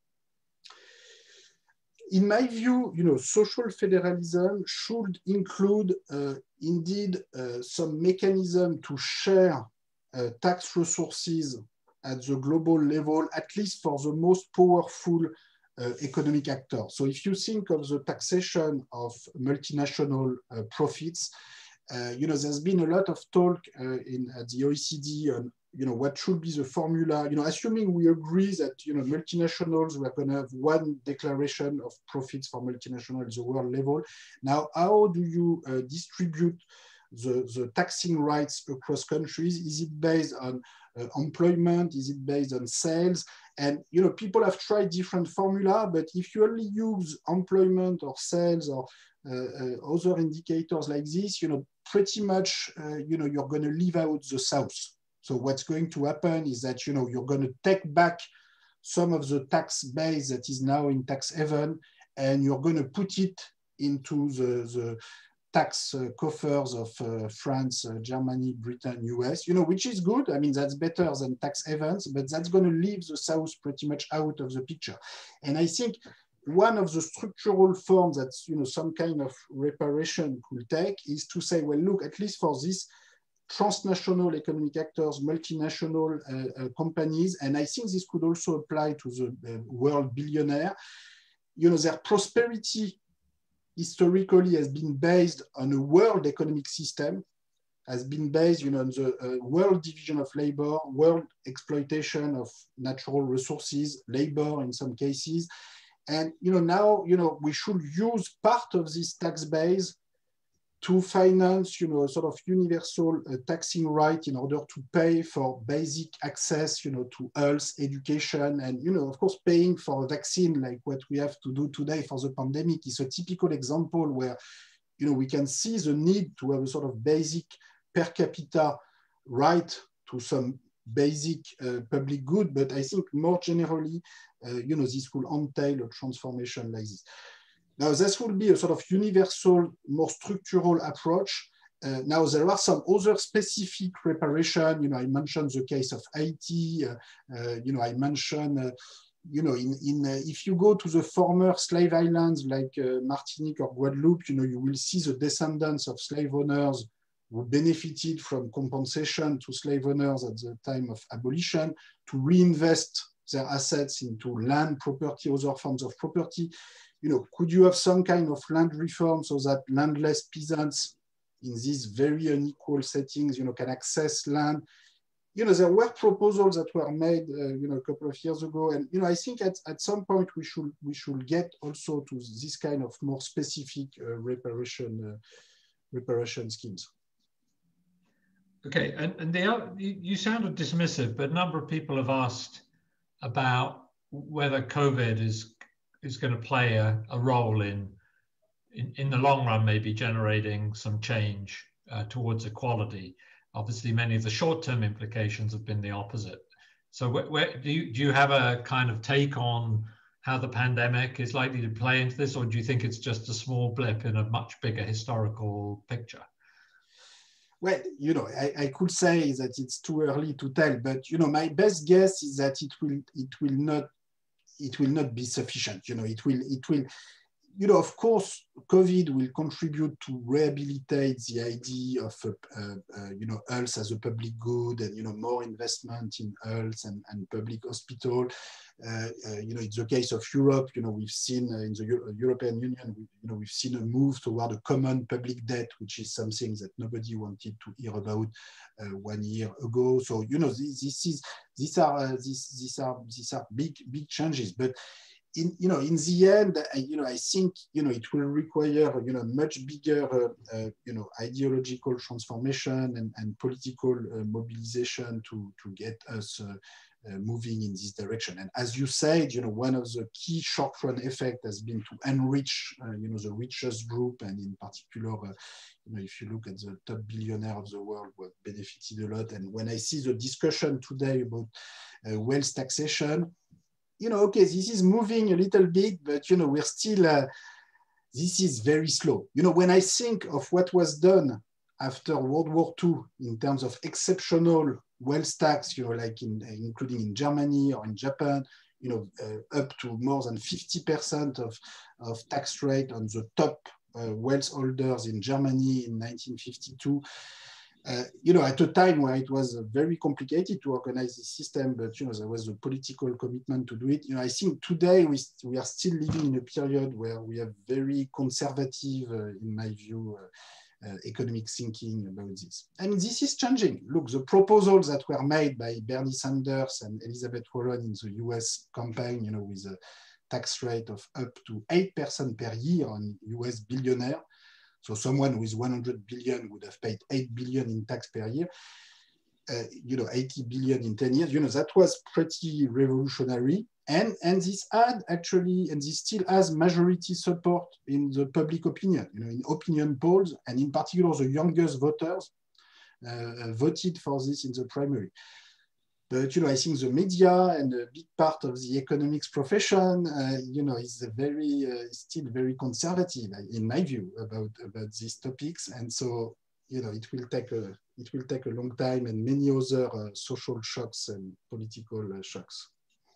In my view, you know, social federalism should include uh, indeed uh, some mechanism to share uh, tax resources at the global level, at least for the most powerful uh, economic actors. So if you think of the taxation of multinational uh, profits, uh, you know, there's been a lot of talk uh, in at the O E C D on, you know, what should be the formula, you know, assuming we agree that, you know, multinationals, we're going to have one declaration of profits for multinationals at the world level. Now, how do you uh, distribute the, the taxing rights across countries? Is it based on uh, employment? Is it based on sales? And, you know, people have tried different formula, but if you only use employment or sales or uh, uh, other indicators like this, you know, pretty much, uh, you know, you're going to leave out the South. So what's going to happen is that, you know, you're going to take back some of the tax base that is now in tax haven, and you're going to put it into the, the tax uh, coffers of uh, France, uh, Germany, Britain, U S, you know, which is good. I mean, that's better than tax havens, but that's going to leave the South pretty much out of the picture. And I think one of the structural forms that, you know, some kind of reparation could take is to say, well, look, at least for this transnational economic actors, multinational uh, uh, companies, and I think this could also apply to the uh, world billionaire, you know, their prosperity historically has been based on a world economic system, has been based, you know, on the uh, world division of labor, world exploitation of natural resources, labor in some cases. And, you know, now, you know, we should use part of this tax base to finance, you know, a sort of universal uh, taxing right in order to pay for basic access, you know, to health, education, and, you know, of course, paying for a vaccine like what we have to do today for the pandemic is a typical example where, you know, we can see the need to have a sort of basic per capita right to some basic uh, public good. But I think more generally, uh, you know, this will entail a transformation like this. Now, this will be a sort of universal, more structural approach. Uh, now, there are some other specific reparation. You know, I mentioned the case of Haiti. Uh, uh, you know, I mentioned, uh, you know, in, in uh, if you go to the former slave islands like uh, Martinique or Guadeloupe, you know, you will see the descendants of slave owners who benefited from compensation to slave owners at the time of abolition to reinvest their assets into land, property, other forms of property. You know, could you have some kind of land reform so that landless peasants in these very unequal settings, you know, can access land? You know, there were proposals that were made, uh, you know, a couple of years ago. And, you know, I think at, at some point we should, we should get also to this kind of more specific uh, reparation, uh, reparation schemes. Okay, and, and the, you sounded dismissive, but a number of people have asked about whether COVID is is going to play a, a role in, in, in the long run, maybe generating some change uh, towards equality. Obviously, many of the short-term implications have been the opposite. So where, where, do, you, do you have a kind of take on how the pandemic is likely to play into this, or do you think it's just a small blip in a much bigger historical picture? Well, you know, I, I could say that it's too early to tell, but, you know, my best guess is that it will, it will not it will not be sufficient. You know, it will, it will, you know, of course, COVID will contribute to rehabilitate the idea of, uh, uh, you know, health as a public good and, you know, more investment in health and, and public hospital. Uh, uh, you know, it's the case of Europe. You know, we've seen uh, in the Euro European Union, we, you know, we've seen a move toward a common public debt, which is something that nobody wanted to hear about uh, one year ago. So, you know, this, this is, these are, uh, these, these are, these are big, big changes. But in, you know, in the end, I, you know, I think, you know, it will require, you know, much bigger, uh, uh, you know, ideological transformation and, and political uh, mobilization to, to get us uh, uh, moving in this direction. And as you said, you know, one of the key short-run effects has been to enrich, uh, you know, the richest group, and in particular, uh, you know, if you look at the top billionaire of the world, who have benefited a lot. And when I see the discussion today about uh, wealth taxation, you know, okay, this is moving a little bit, but, you know, we're still, uh, this is very slow. You know, when I think of what was done after World War Two in terms of exceptional wealth tax, you know, like in, including in Germany or in Japan, you know, uh, up to more than fifty percent of, of tax rate on the top uh, wealth holders in Germany in nineteen fifty-two. Uh, you know, at a time where it was uh, very complicated to organize this system, but, you know, there was a political commitment to do it. You know, I think today we, we are still living in a period where we have very conservative, uh, in my view, uh, uh, economic thinking about this. And this is changing. Look, the proposals that were made by Bernie Sanders and Elizabeth Warren in the U S campaign, you know, with a tax rate of up to eight percent per year on U S billionaire. So someone with one hundred billion would have paid eight billion in tax per year, uh, you know, eighty billion in ten years. You know, that was pretty revolutionary. And, and this had actually, and this still has majority support in the public opinion, you know, in opinion polls, and in particular, the youngest voters uh, voted for this in the primary. But, you know, I think the media and a big part of the economics profession, uh, you know, is very, uh, still very conservative, in my view, about, about these topics. And so, you know, it will take a, it will take a long time, and many other uh, social shocks and political uh, shocks.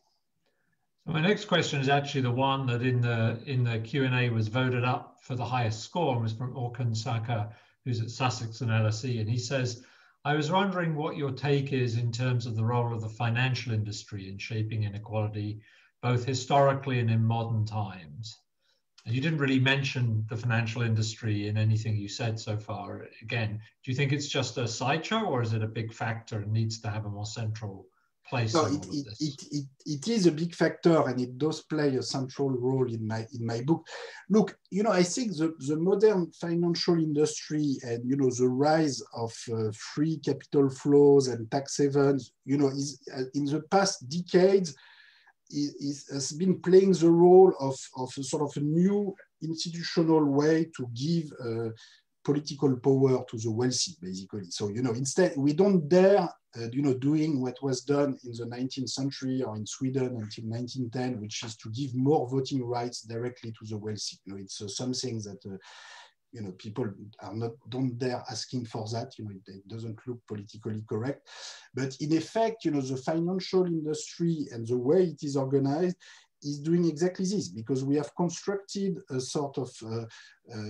So my next question is actually the one that in the, in the Q and A was voted up for the highest score, and was from Orkan Saka, who's at Sussex and L S E. And he says, I was wondering what your take is in terms of the role of the financial industry in shaping inequality, both historically and in modern times. And you didn't really mention the financial industry in anything you said so far. Again, do you think it's just a sideshow, or is it a big factor and needs to have a more central place No, in it, all of it, this? it, it, it is a big factor, and it does play a central role in my in my book. Look, you know, I think the, the modern financial industry and, you know, the rise of uh, free capital flows and tax havens, you know, is uh, in the past decades, is, has been playing the role of, of a sort of a new institutional way to give uh, political power to the wealthy, basically. So, you know, instead, we don't dare, uh, you know, doing what was done in the nineteenth century or in Sweden until nineteen ten, which is to give more voting rights directly to the wealthy. You know, it's uh, something that, uh, you know, people are not, don't dare asking for that. You know, it, it doesn't look politically correct. But in effect, you know, the financial industry and the way it is organized is doing exactly this, because we have constructed a sort of uh, uh,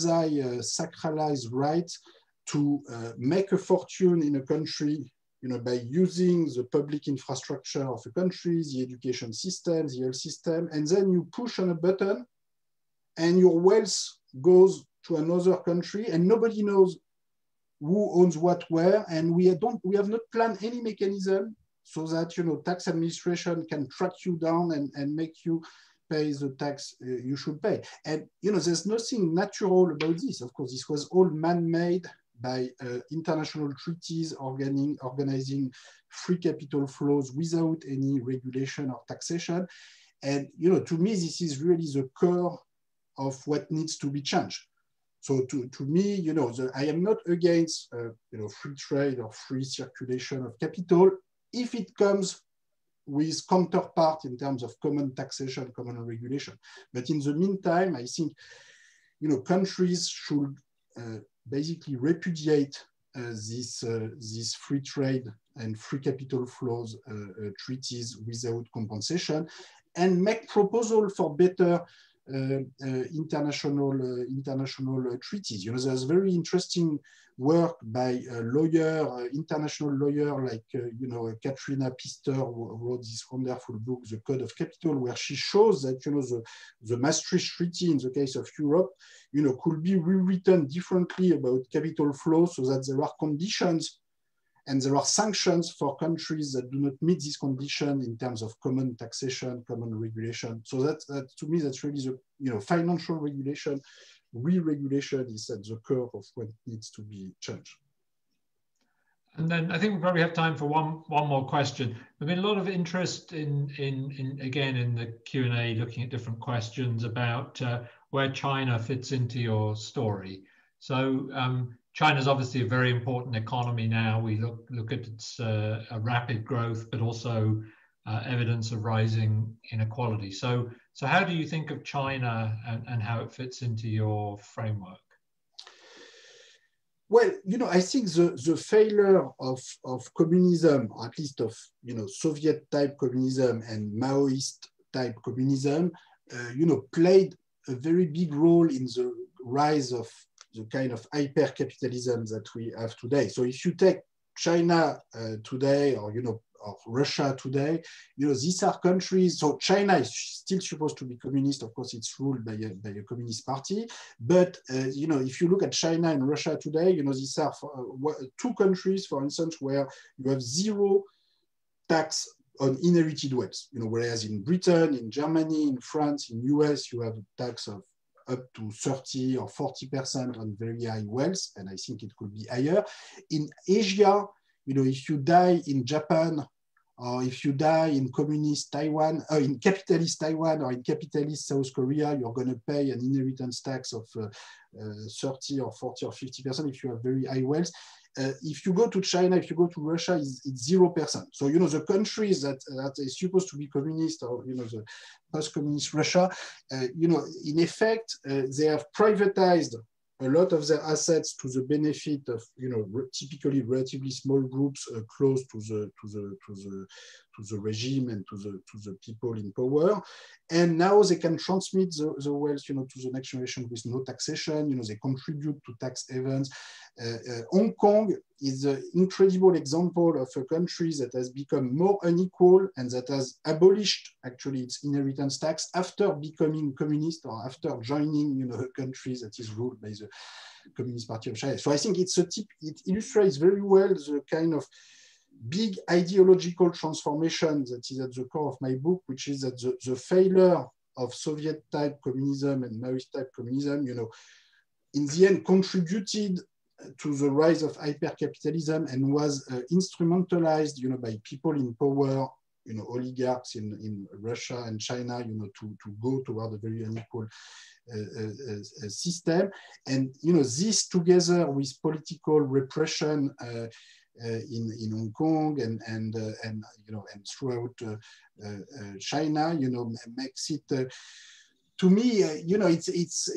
quasi-sacralized uh, right to uh, make a fortune in a country, you know, by using the public infrastructure of a country, the education system, the health system, and then you push on a button and your wealth goes to another country and nobody knows who owns what where, and we don't, we have not planned any mechanism so that, you know, tax administration can track you down and, and make you pay the tax uh, you should pay. And, you know, there's nothing natural about this. Of course, this was all man-made by uh, international treaties organizing, organizing free capital flows without any regulation or taxation. And, you know, to me, this is really the core of what needs to be changed. So to, to me, you know, the, I am not against, uh, you know, free trade or free circulation of capital if it comes with counterpart in terms of common taxation, common regulation. But in the meantime, I think, you know, countries should uh, basically repudiate uh, this, uh, this free trade and free capital flows uh, uh, treaties without compensation, and make proposal for better Uh, uh, international uh, international uh, treaties. You know, there's very interesting work by a lawyer, uh, international lawyer like uh, you know, Katrina Pister, who wrote this wonderful book, The Code of Capital, where she shows that, you know, the, the Maastricht Treaty in the case of Europe, you know, could be rewritten differently about capital flow so that there are conditions and there are sanctions for countries that do not meet this condition in terms of common taxation, common regulation. So that, that to me, that's really the, you know, financial regulation, re-regulation is at the core of what needs to be changed. And then I think we probably have time for one one more question. There's been a lot of interest in in, in again in the Q and A, looking at different questions about uh, where China fits into your story. So um, China is obviously a very important economy now. We look look at its uh, a rapid growth, but also uh, evidence of rising inequality. So so how do you think of China and, and how it fits into your framework? Well, you know, I think the, the failure of, of communism, or at least of, you know, Soviet-type communism and Maoist-type communism, uh, you know, played a very big role in the rise of the kind of hyper-capitalism that we have today. So if you take China uh, today, or, you know, or Russia today, you know, these are countries, so China is still supposed to be communist, of course it's ruled by a, by a communist party, but, uh, you know, if you look at China and Russia today, you know, these are uh, two countries, for instance, where you have zero tax on inherited wealth, you know, whereas in Britain, in Germany, in France, in U S, you have a tax of up to thirty or forty percent on very high wealth, and I think it could be higher. In Asia, you know, if you die in Japan, or if you die in communist Taiwan, uh, in capitalist Taiwan, or in capitalist South Korea, you're going to pay an inheritance tax of uh, uh, thirty or forty or fifty percent if you have very high wealth. Uh, if you go to China, if you go to Russia, it's, it's zero percent. So, you know, the countries that, that are supposed to be communist, or, you know, the post-communist Russia, uh, you know, in effect, uh, they have privatized a lot of their assets to the benefit of, you know, re typically relatively small groups uh, close to the to the to the to the regime and to the to the people in power, and now they can transmit the, the wealth, you know, to the next generation with no taxation. You know, they contribute to tax havens. Uh, uh, Hong Kong is an incredible example of a country that has become more unequal and that has abolished actually its inheritance tax after becoming communist, or after joining, you know, a country that is ruled by the Communist Party of China. So I think it's a tip, it illustrates very well the kind of big ideological transformation that is at the core of my book, which is that the, the failure of Soviet-type communism and Maoist-type communism, you know, in the end contributed to the rise of hypercapitalism and was uh, instrumentalized, you know, by people in power, you know, oligarchs in, in Russia and China, you know, to, to go toward a very unequal uh, uh, uh, system. And, you know, this together with political repression uh, uh, in, in Hong Kong and, and, uh, and, you know, and throughout uh, uh, uh, China, you know, makes it, uh, to me, uh, you know, it's, it's,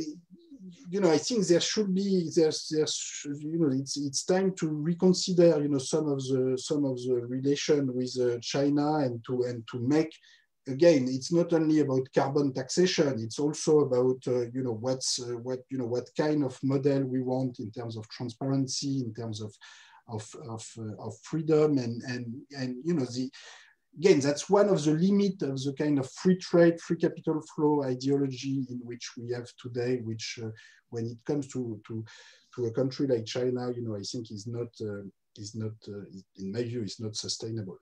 you know, I think there should be, there's, there's, you know, it's, it's time to reconsider, you know, some of the, some of the relation with uh, China, and to, and to make, again, it's not only about carbon taxation, it's also about, uh, you know, what's, uh, what, you know, what kind of model we want in terms of transparency, in terms of, of, of, uh, of freedom, and, and, and, you know, the, again, that's one of the limits of the kind of free trade, free capital flow ideology in which we have today, which uh, when it comes to, to, to a country like China, you know, I think is not, uh, is not uh, in my view, is not sustainable.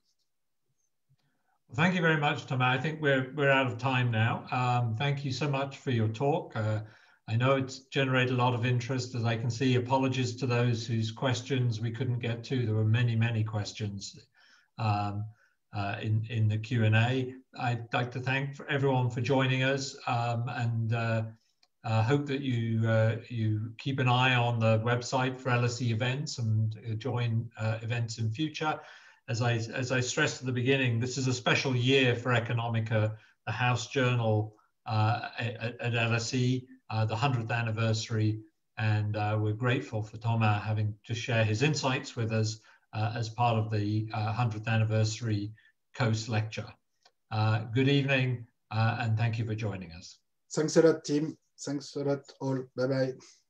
Well, thank you very much, Thomas. I think we're, we're out of time now. Um, thank you so much for your talk. Uh, I know it's generated a lot of interest, as I can see. Apologies to those whose questions we couldn't get to. There were many, many questions. Um, Uh, in, in the Q and A. I'd like to thank for everyone for joining us, um, and uh, uh, hope that you, uh, you keep an eye on the website for L S E events and uh, join uh, events in future. As I, as I stressed at the beginning, this is a special year for Economica, the House Journal uh, at, at L S E, uh, the hundredth anniversary, and uh, we're grateful for Thomas having to share his insights with us Uh, as part of the uh, hundredth anniversary Coast Lecture. Uh, good evening, uh, and thank you for joining us. Thanks a lot, team. Thanks a lot all. Bye-bye.